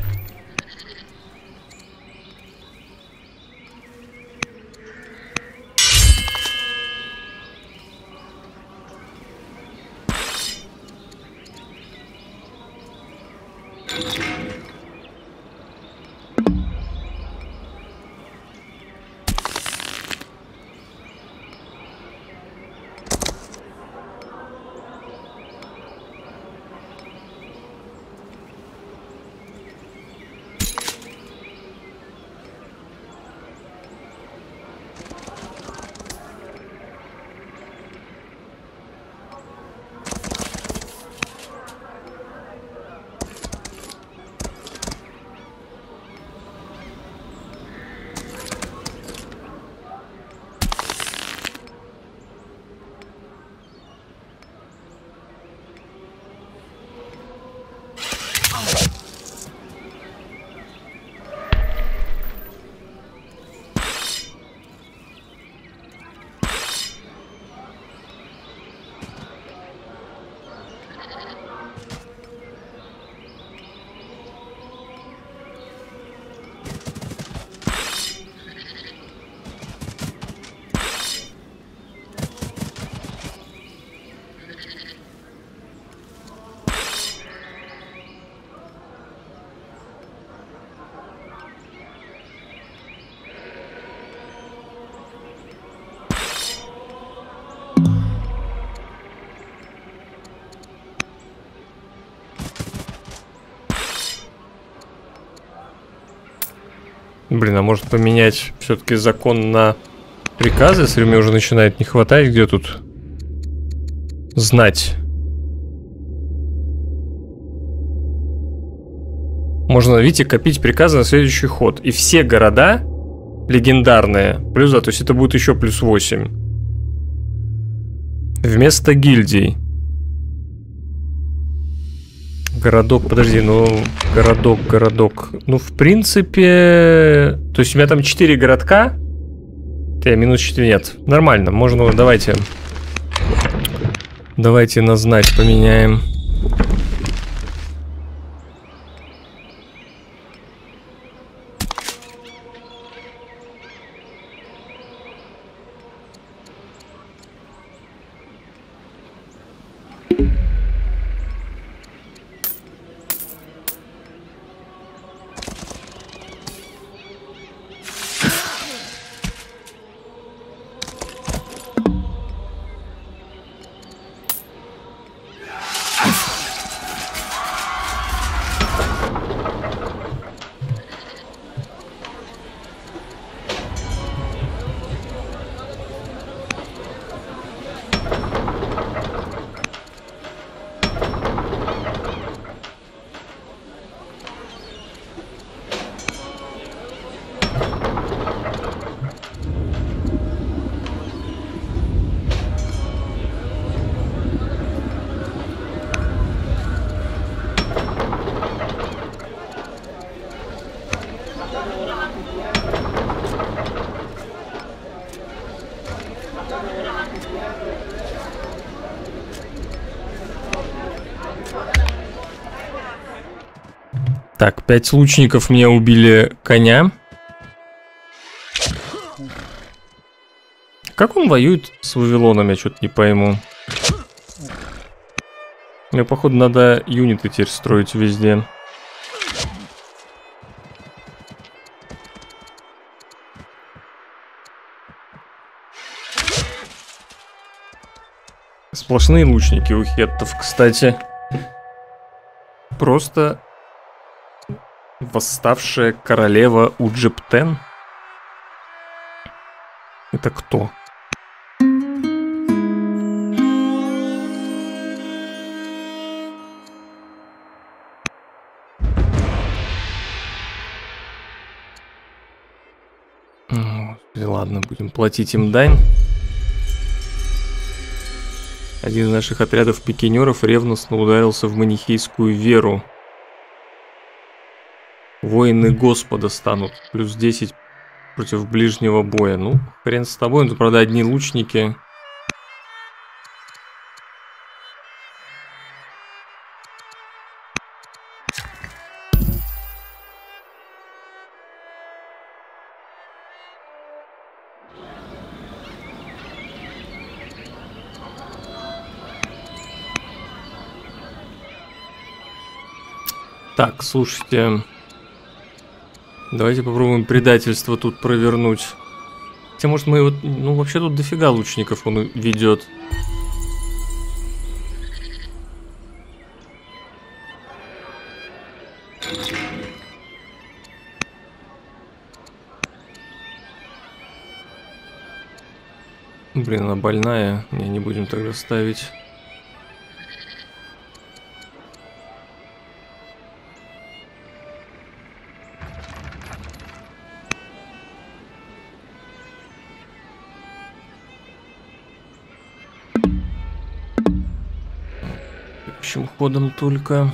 Блин, а может поменять все-таки закон на приказы, если мне уже начинает не хватать, где тут знать. Можно, видите, копить приказы на следующий ход. И все города легендарные, плюс, да, то есть это будет еще плюс 8. Вместо гильдий. Городок, подожди, ну, городок. Ну, в принципе... То есть у меня там 4 городка. Минус 4 нет. Нормально, можно, давайте. Давайте на знать поменяем. Так, 5 лучников мне убили коня. Как он воюет с Вавилоном, я что-то не пойму. Мне, походу, надо юниты теперь строить везде. Сплошные лучники у хеттов, кстати. просто восставшая королева Уджептен? Это кто? Ладно, будем платить им дань. Один из наших отрядов пикинеров ревностно ударился в манихейскую веру. Воины Господа станут. Плюс 10 против ближнего боя. Ну, хрен с тобой. Тут, правда, одни лучники. Так, слушайте. Давайте попробуем предательство тут провернуть. Хотя, может, мы вот... Ну, вообще тут дофига лучников он ведет. Блин, она больная. Не будем тогда ставить. Общим ходом только.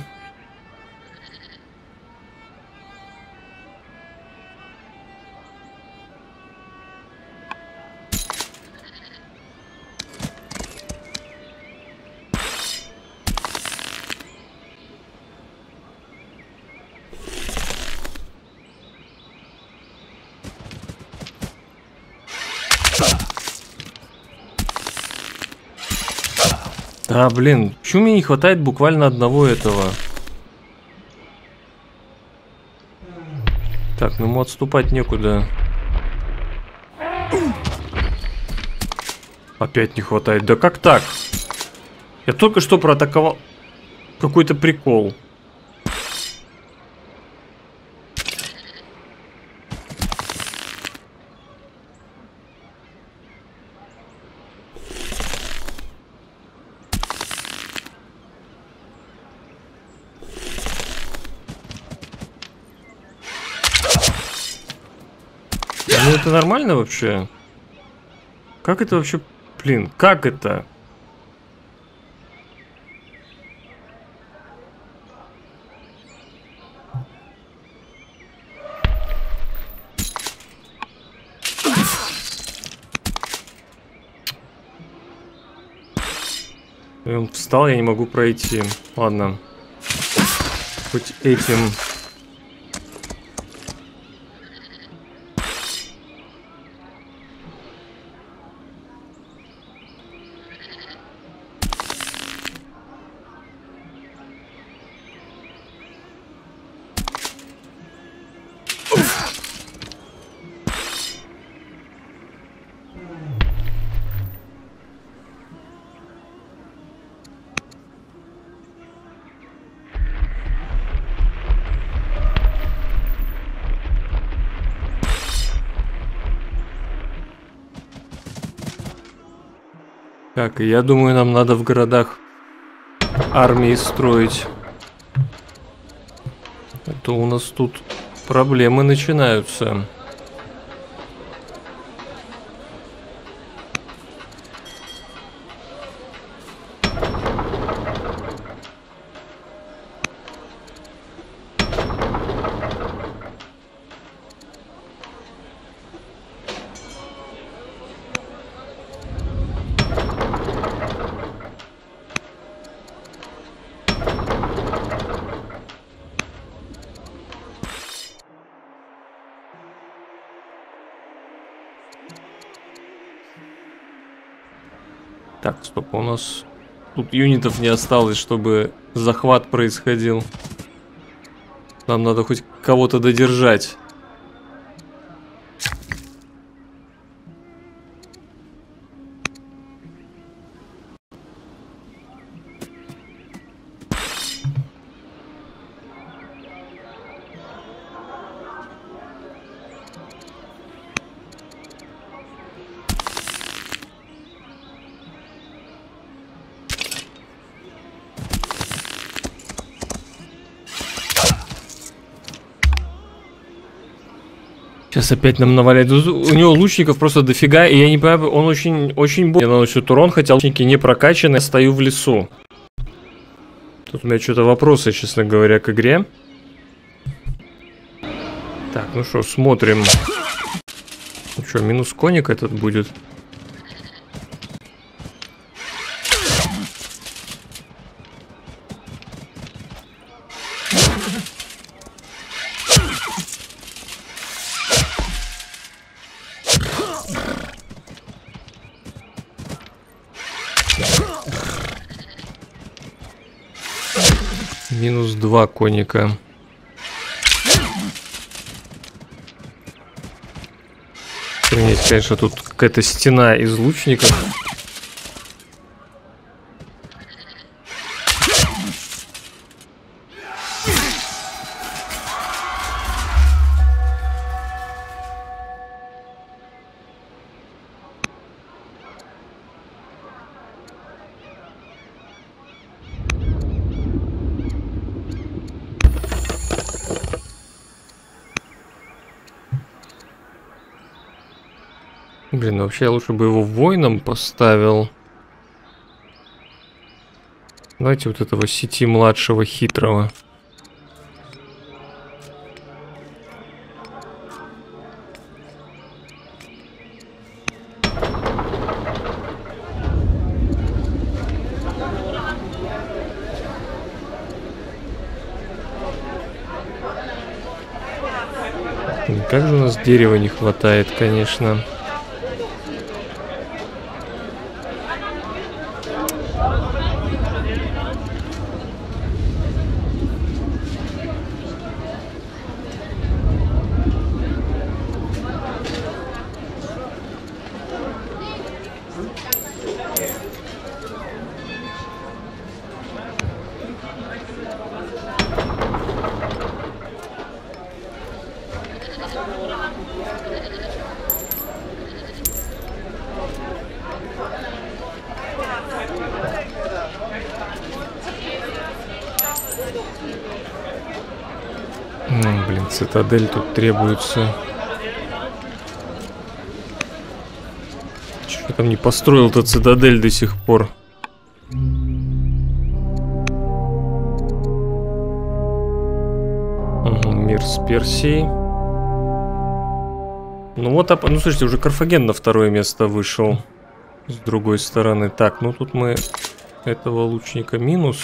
Да, блин, почему мне не хватает буквально одного этого? Так, ну ему отступать некуда. Опять не хватает. Да как так? Я только что проатаковал. Какой-то прикол. Ну это нормально вообще? Как это вообще... Блин, как это? И он встал, я не могу пройти. Ладно. Хоть этим... Так, я думаю, нам надо в городах армии строить. А то у нас тут проблемы начинаются. Так, стоп, у нас тут юнитов не осталось, чтобы захват происходил. Нам надо хоть кого-то додержать. Сейчас опять нам наваляют. У него лучников просто дофига, и я не понимаю, он очень больно наносит урон, хотя лучники не прокачаны. Я стою в лесу. Тут у меня что-то вопросы, честно говоря, к игре. Так, ну что, смотрим. Ну что, минус коник этот будет? Минус 2 коника. Есть, конечно, тут какая-то стена из лучников. Блин, ну вообще я лучше бы его воином поставил. Давайте вот этого сети младшего хитрого. Как же у нас дерева не хватает, конечно. Блин, цитадель тут требуется. Чё там не построил-то цитадель до сих пор? Угу, мир с Персией. Ну вот, ну слушайте, уже Карфаген на второе место вышел. С другой стороны. Так, ну тут мы этого лучника минус.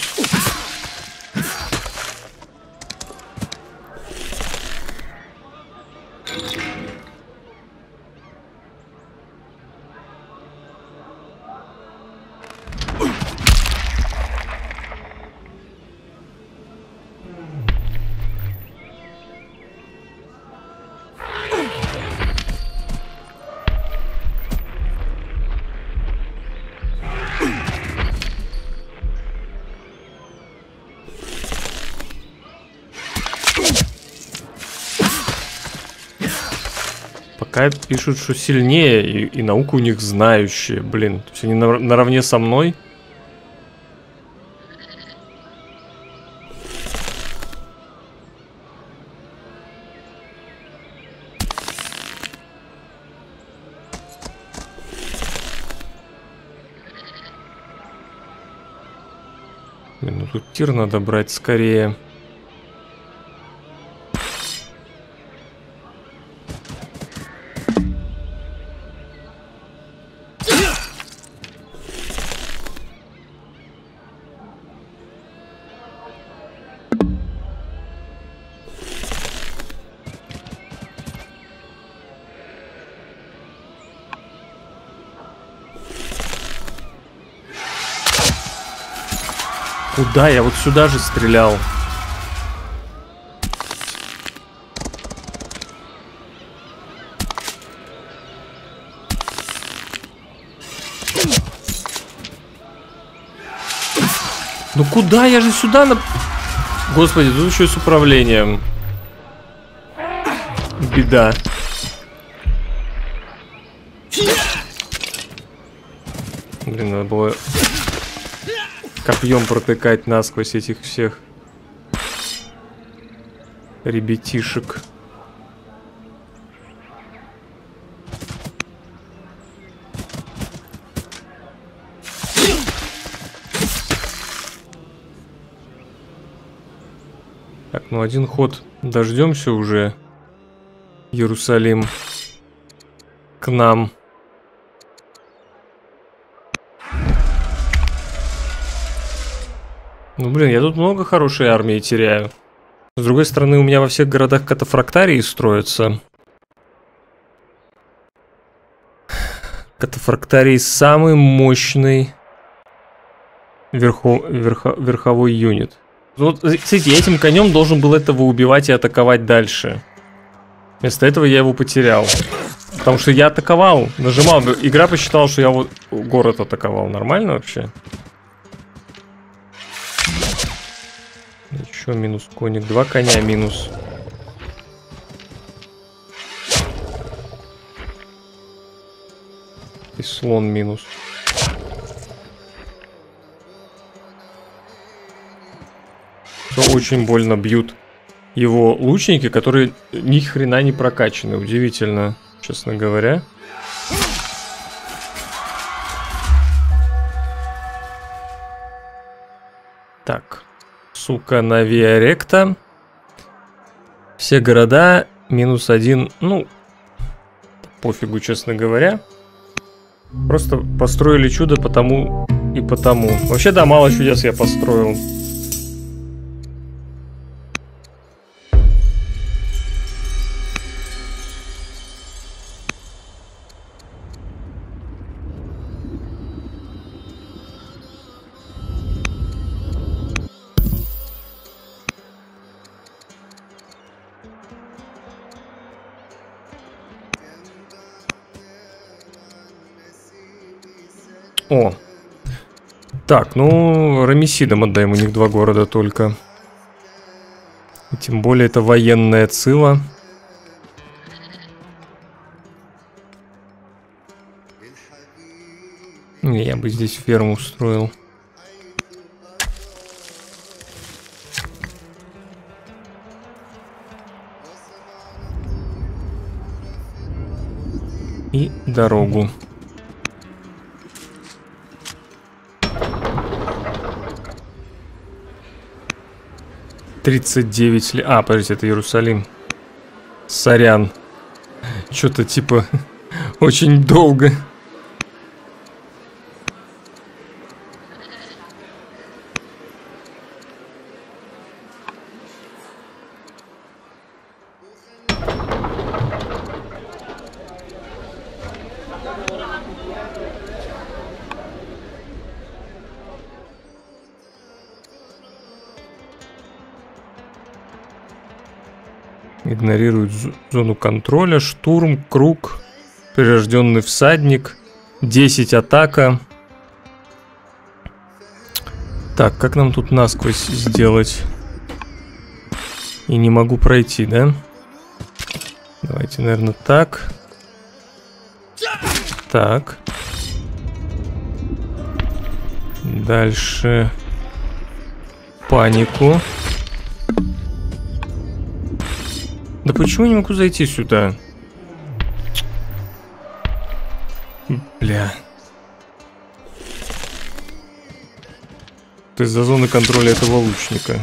Пока пишут, что сильнее, и наука у них знающая. Блин, то есть они наравне со мной. Блин, ну тут тир надо брать скорее. Куда? Я вот сюда же стрелял. Ну куда? Я же сюда на... Господи, тут еще и с управлением. Беда. Блин, надо было... копьем протыкать насквозь этих всех ребятишек. Так, ну один ход дождемся уже. Иерусалим к нам. Ну, блин, я тут много хорошей армии теряю. С другой стороны, у меня во всех городах катафрактарии строятся. Катафрактарий самый мощный верховой юнит. Вот, кстати, я этим конем должен был этого убивать и атаковать дальше. Вместо этого я его потерял. Потому что я атаковал, нажимал. Игра посчитала, что я вот город атаковал. Нормально вообще? Еще минус коник. 2 коня минус. И слон минус. Очень больно бьют его лучники, которые ни хрена не прокачаны. Удивительно, честно говоря. Так. Сука, на Виаректа. Все города -1. Ну, пофигу, честно говоря. Просто построили чудо потому и потому. Вообще, да, мало чудес я построил. О. Так, ну, Рамесидам отдаем, у них 2 города только. И тем более это военная Цила. Я бы здесь ферму устроил. И дорогу. А, подождите, это Иерусалим. Сорян. Что-то типа очень долго. Игнорирует зону контроля. Штурм, круг. Прирожденный всадник. 10 атака. Так, как нам тут насквозь сделать? И не могу пройти, да? Давайте, наверное, так. Так. Дальше. Панику. Да почему я не могу зайти сюда? Бля. То есть за зоны контроля этого лучника.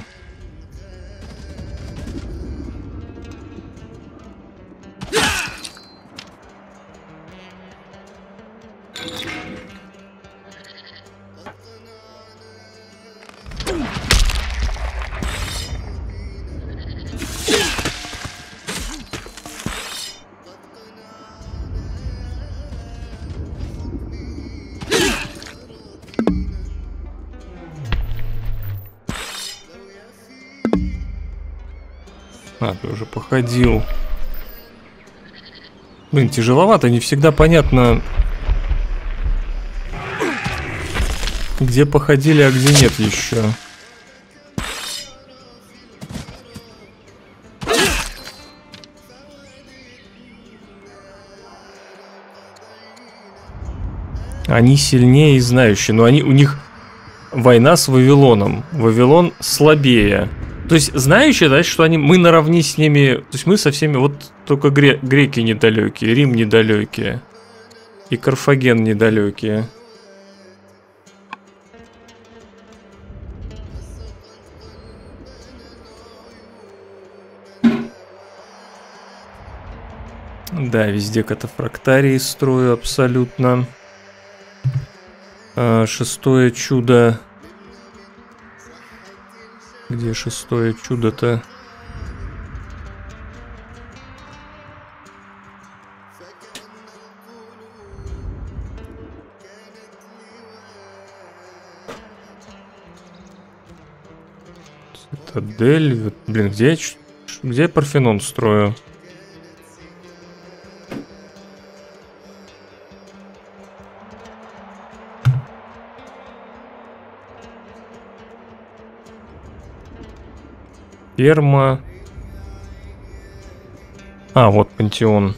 А, ты уже походил. Блин, тяжеловато, не всегда понятно, где походили, а где нет еще. Они сильнее и знающие, но у них война с Вавилоном. Вавилон слабее. То есть знающие, да, что мы наравне с ними, то есть мы со всеми, вот только греки недалекие, Рим недалекие и Карфаген недалекие. Да, везде катафрактарии строю абсолютно. Шестое чудо. Где шестое чудо-то? Цитадель. Блин, где я Парфенон строю? Ферма. А, вот Пантеон.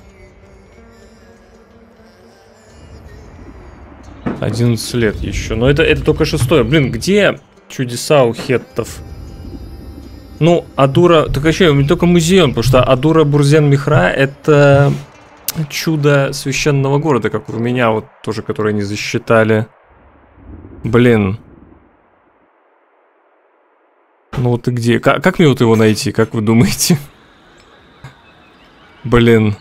11 лет еще. Но это только шестое. Блин, где чудеса у хеттов? Ну, Адура... Так еще не только музеон, потому что Адура Бурзен Михра — это чудо священного города, как у меня вот тоже, которое не засчитали. Блин. Ну вот и где? Как мне вот его найти, как вы думаете? Блин.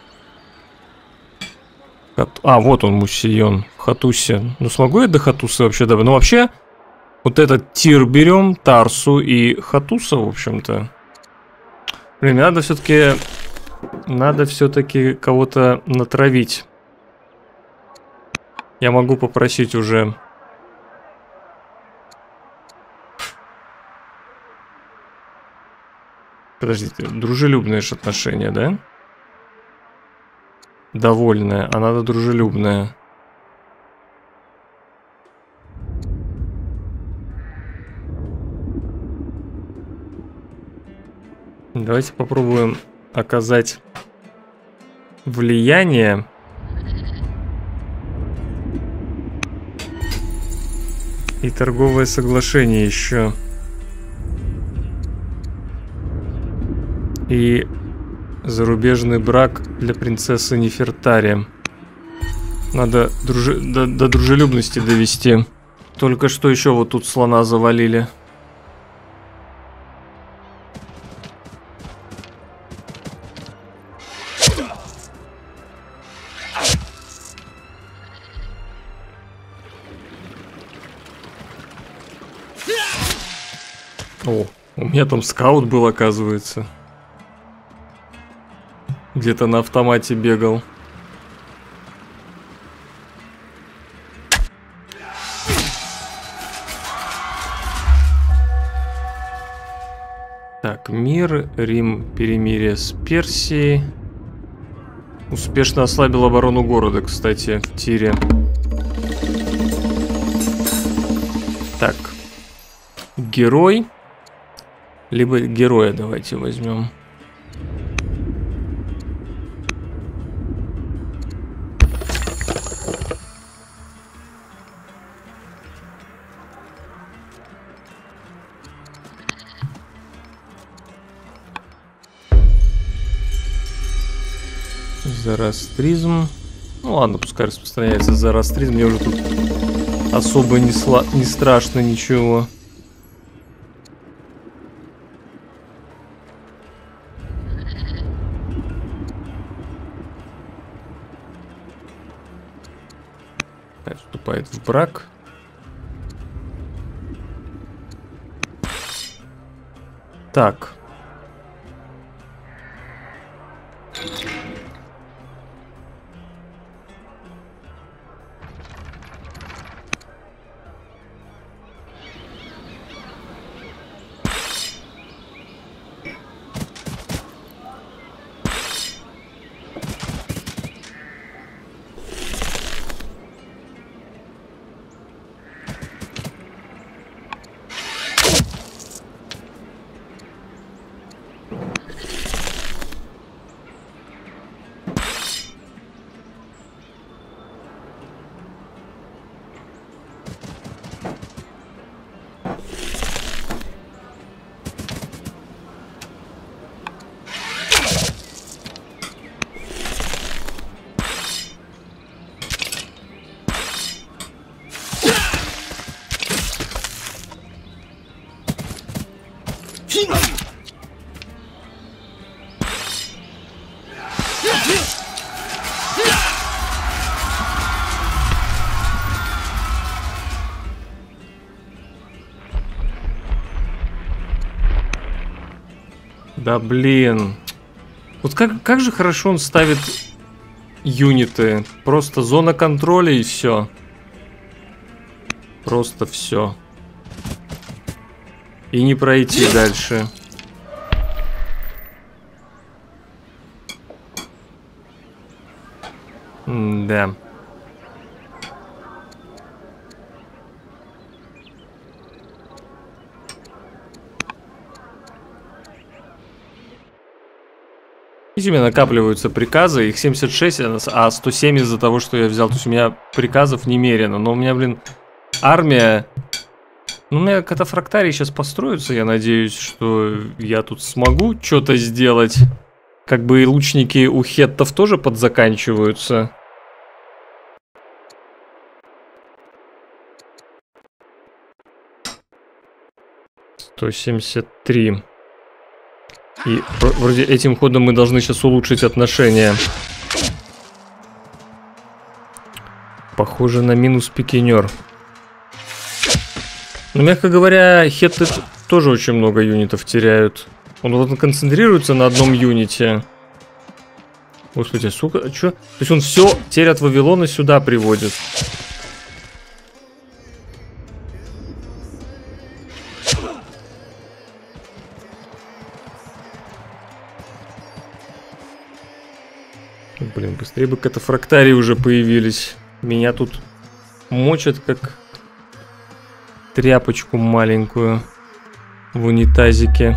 А, вот он, Мусион. Хатусе. Ну смогу я до Хатуса вообще добавить? Ну вообще, вот этот тир берем, Тарсу и Хатуса, в общем-то. Блин, надо все-таки кого-то натравить. Я могу попросить уже... Подождите, дружелюбные же отношения, да? Довольная, а надо дружелюбная. Давайте попробуем оказать влияние. И торговое соглашение еще. И зарубежный брак для принцессы Нефертари. Надо до дружелюбности довести. Только что еще вот тут слона завалили. О, у меня там скаут был, оказывается. Где-то на автомате бегал. Так, мир, Рим, перемирие с Персией. Успешно ослабил оборону города, кстати, в Тире. Так. Герой. Либо героя давайте возьмем. Зороастризм. Ну ладно, пускай распространяется зороастризм. Мне уже тут особо не страшно ничего. Вступает в брак. Так. Да блин. Вот как же хорошо он ставит юниты. Просто зона контроля и все. Просто все. И не пройти дальше. Да. Видите, у меня накапливаются приказы, их 76, а 107 из-за того, что я взял. То есть у меня приказов немерено, но у меня, блин, армия... Ну, у меня катафрактарии сейчас построятся, я надеюсь, что я тут смогу что-то сделать. Как бы и лучники у хеттов тоже подзаканчиваются. «173». И вроде этим ходом мы должны сейчас улучшить отношения. Похоже на минус пикинер. Но, мягко говоря, хетты тоже очень много юнитов теряют. Он концентрируется на одном юните. Господи, сука, а чё? То есть он все теперь от Вавилона сюда приводит. Блин, быстрее бы катафрактарии уже появились. Меня тут мочат как тряпочку маленькую в унитазике.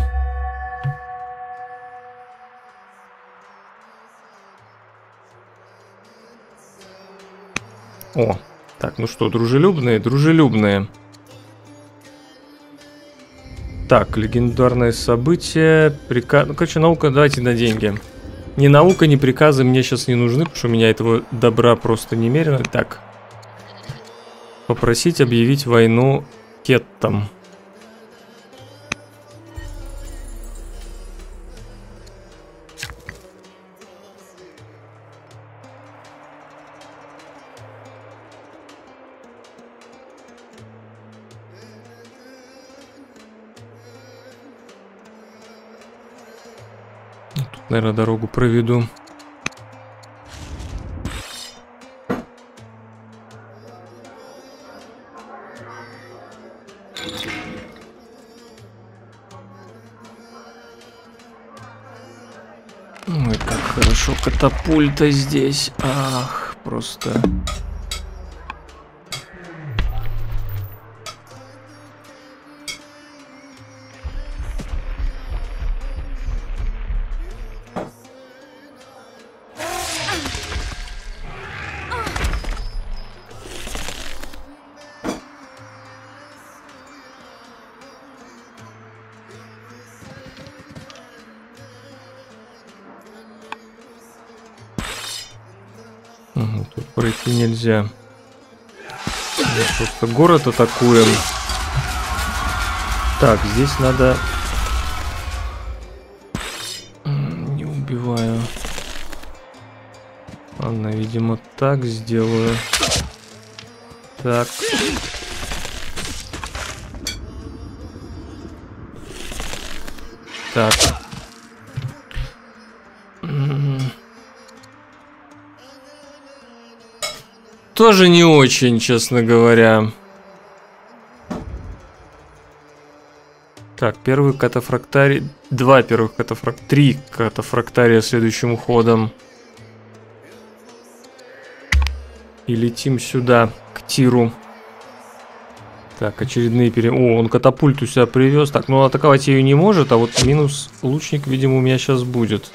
О, так, ну что, дружелюбные, дружелюбные. Так, легендарное событие, приказ... Ну, короче, наука, давайте на деньги. Ни наука, ни приказы мне сейчас не нужны, потому что у меня этого добра просто немерено. Так. Попросить объявить войну кеттам. Тут, наверное, дорогу проведу. Ой, как хорошо катапульта здесь. Ах, просто... Тут пройти нельзя. Мы просто город атакуем. Так, здесь надо... Не убиваю. Ладно, видимо, так сделаю. Так. Так. Тоже не очень, честно говоря. Так, первый катафрактарий... Два первых катафрактария... Три катафрактария следующим ходом. И летим сюда, к тиру. Так, очередные О, он катапульту сюда привез. Так, ну атаковать ее не может, а вот минус лучник, видимо, у меня сейчас будет.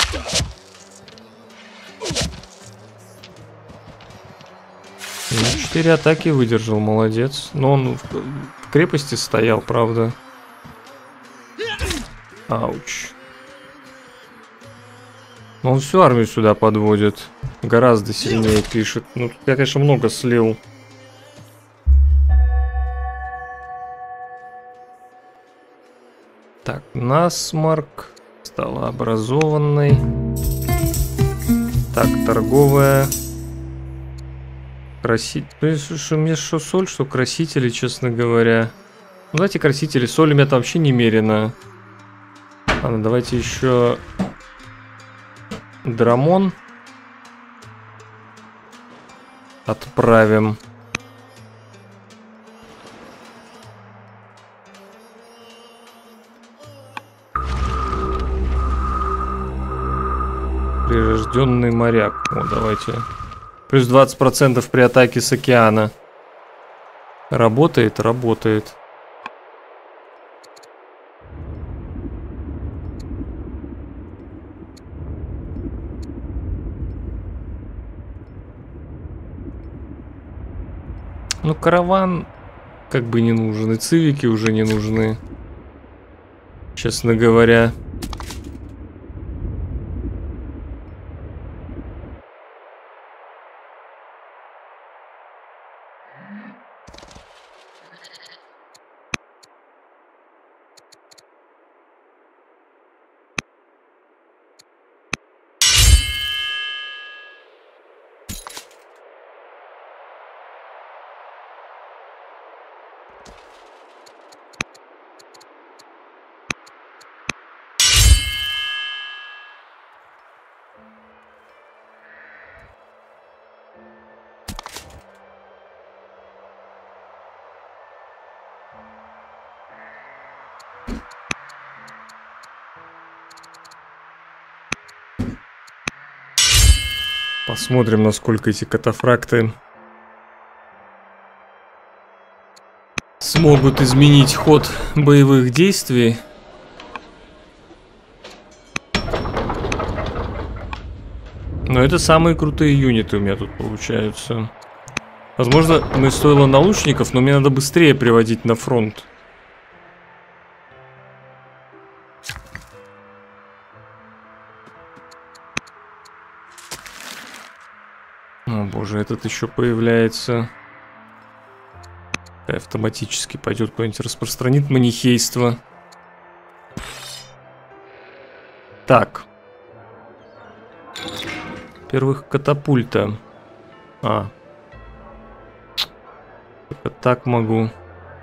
Ну, 4 атаки выдержал, молодец. Но он в крепости стоял, правда. Ауч. Но он всю армию сюда подводит. Гораздо сильнее пишет. Ну, тут я, конечно, много слил. Так, насморк. Стала образованной. Так, торговая. Что мне что соль, что красители, честно говоря. Ну, давайте красители. Соль у меня там вообще немерено. Ладно, давайте еще Драмон отправим. Прирожденный моряк. О, давайте. Плюс 20% при атаке с океана. Работает, работает. Ну, караван как бы не нужен, и цивики уже не нужны, честно говоря. Посмотрим, насколько эти катафракты смогут изменить ход боевых действий. Но это самые крутые юниты у меня тут получаются. Возможно, мне стоило на лучников, но мне надо быстрее приводить на фронт. О боже, этот еще появляется. Автоматически пойдет кто-нибудь распространит манихейство. Так. Первых катапульта. Только так могу.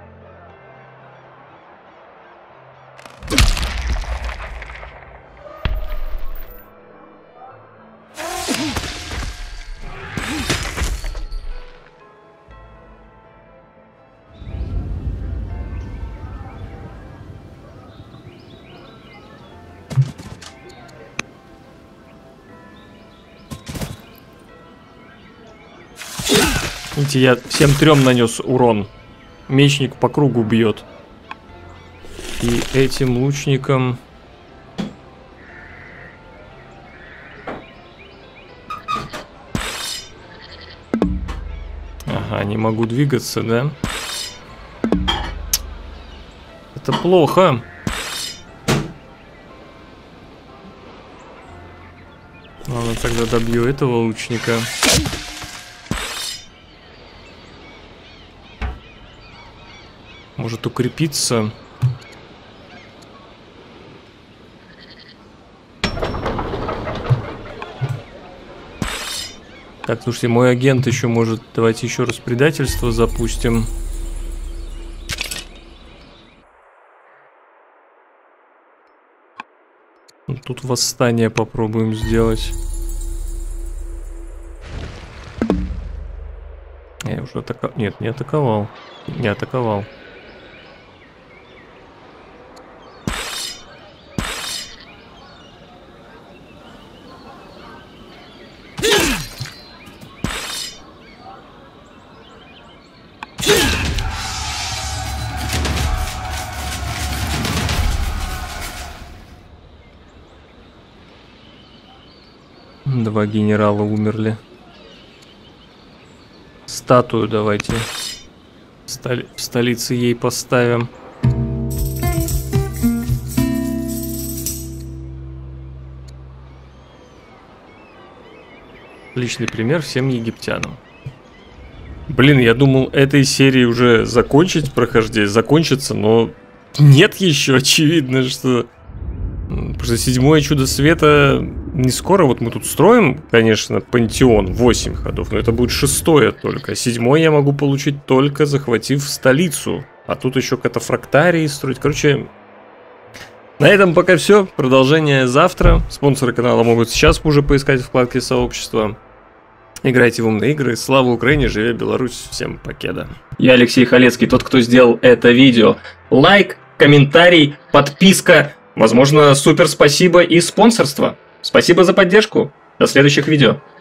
Видите, я всем трем нанес урон. Мечник по кругу бьет. И этим лучникам... Ага, не могу двигаться, да? Это плохо. Ладно, тогда добью этого лучника. Может укрепиться. Так, слушайте, мой агент еще может... Давайте еще раз предательство запустим. Тут восстание попробуем сделать. Я уже атаковал. Нет, не атаковал. Не атаковал. Два генерала умерли. Статую давайте в столице ей поставим. Отличный пример всем египтянам. Блин, я думал, этой серии уже закончится, но нет еще, очевидно, что... Потому что 7-е чудо света не скоро. Вот мы тут строим, конечно, пантеон 8 ходов, но это будет 6-е только. 7-е я могу получить только захватив столицу. А тут еще катафрактарии строить. Короче, На этом пока все. Продолжение завтра. Спонсоры канала могут сейчас уже поискать в вкладке сообщества. Играйте в умные игры. Слава Украине, живе Беларусь. Всем покеда. Я Алексей Халецкий, тот, кто сделал это видео. Лайк, комментарий, подписка, возможно, супер спасибо и спонсорство. Спасибо за поддержку. До следующих видео.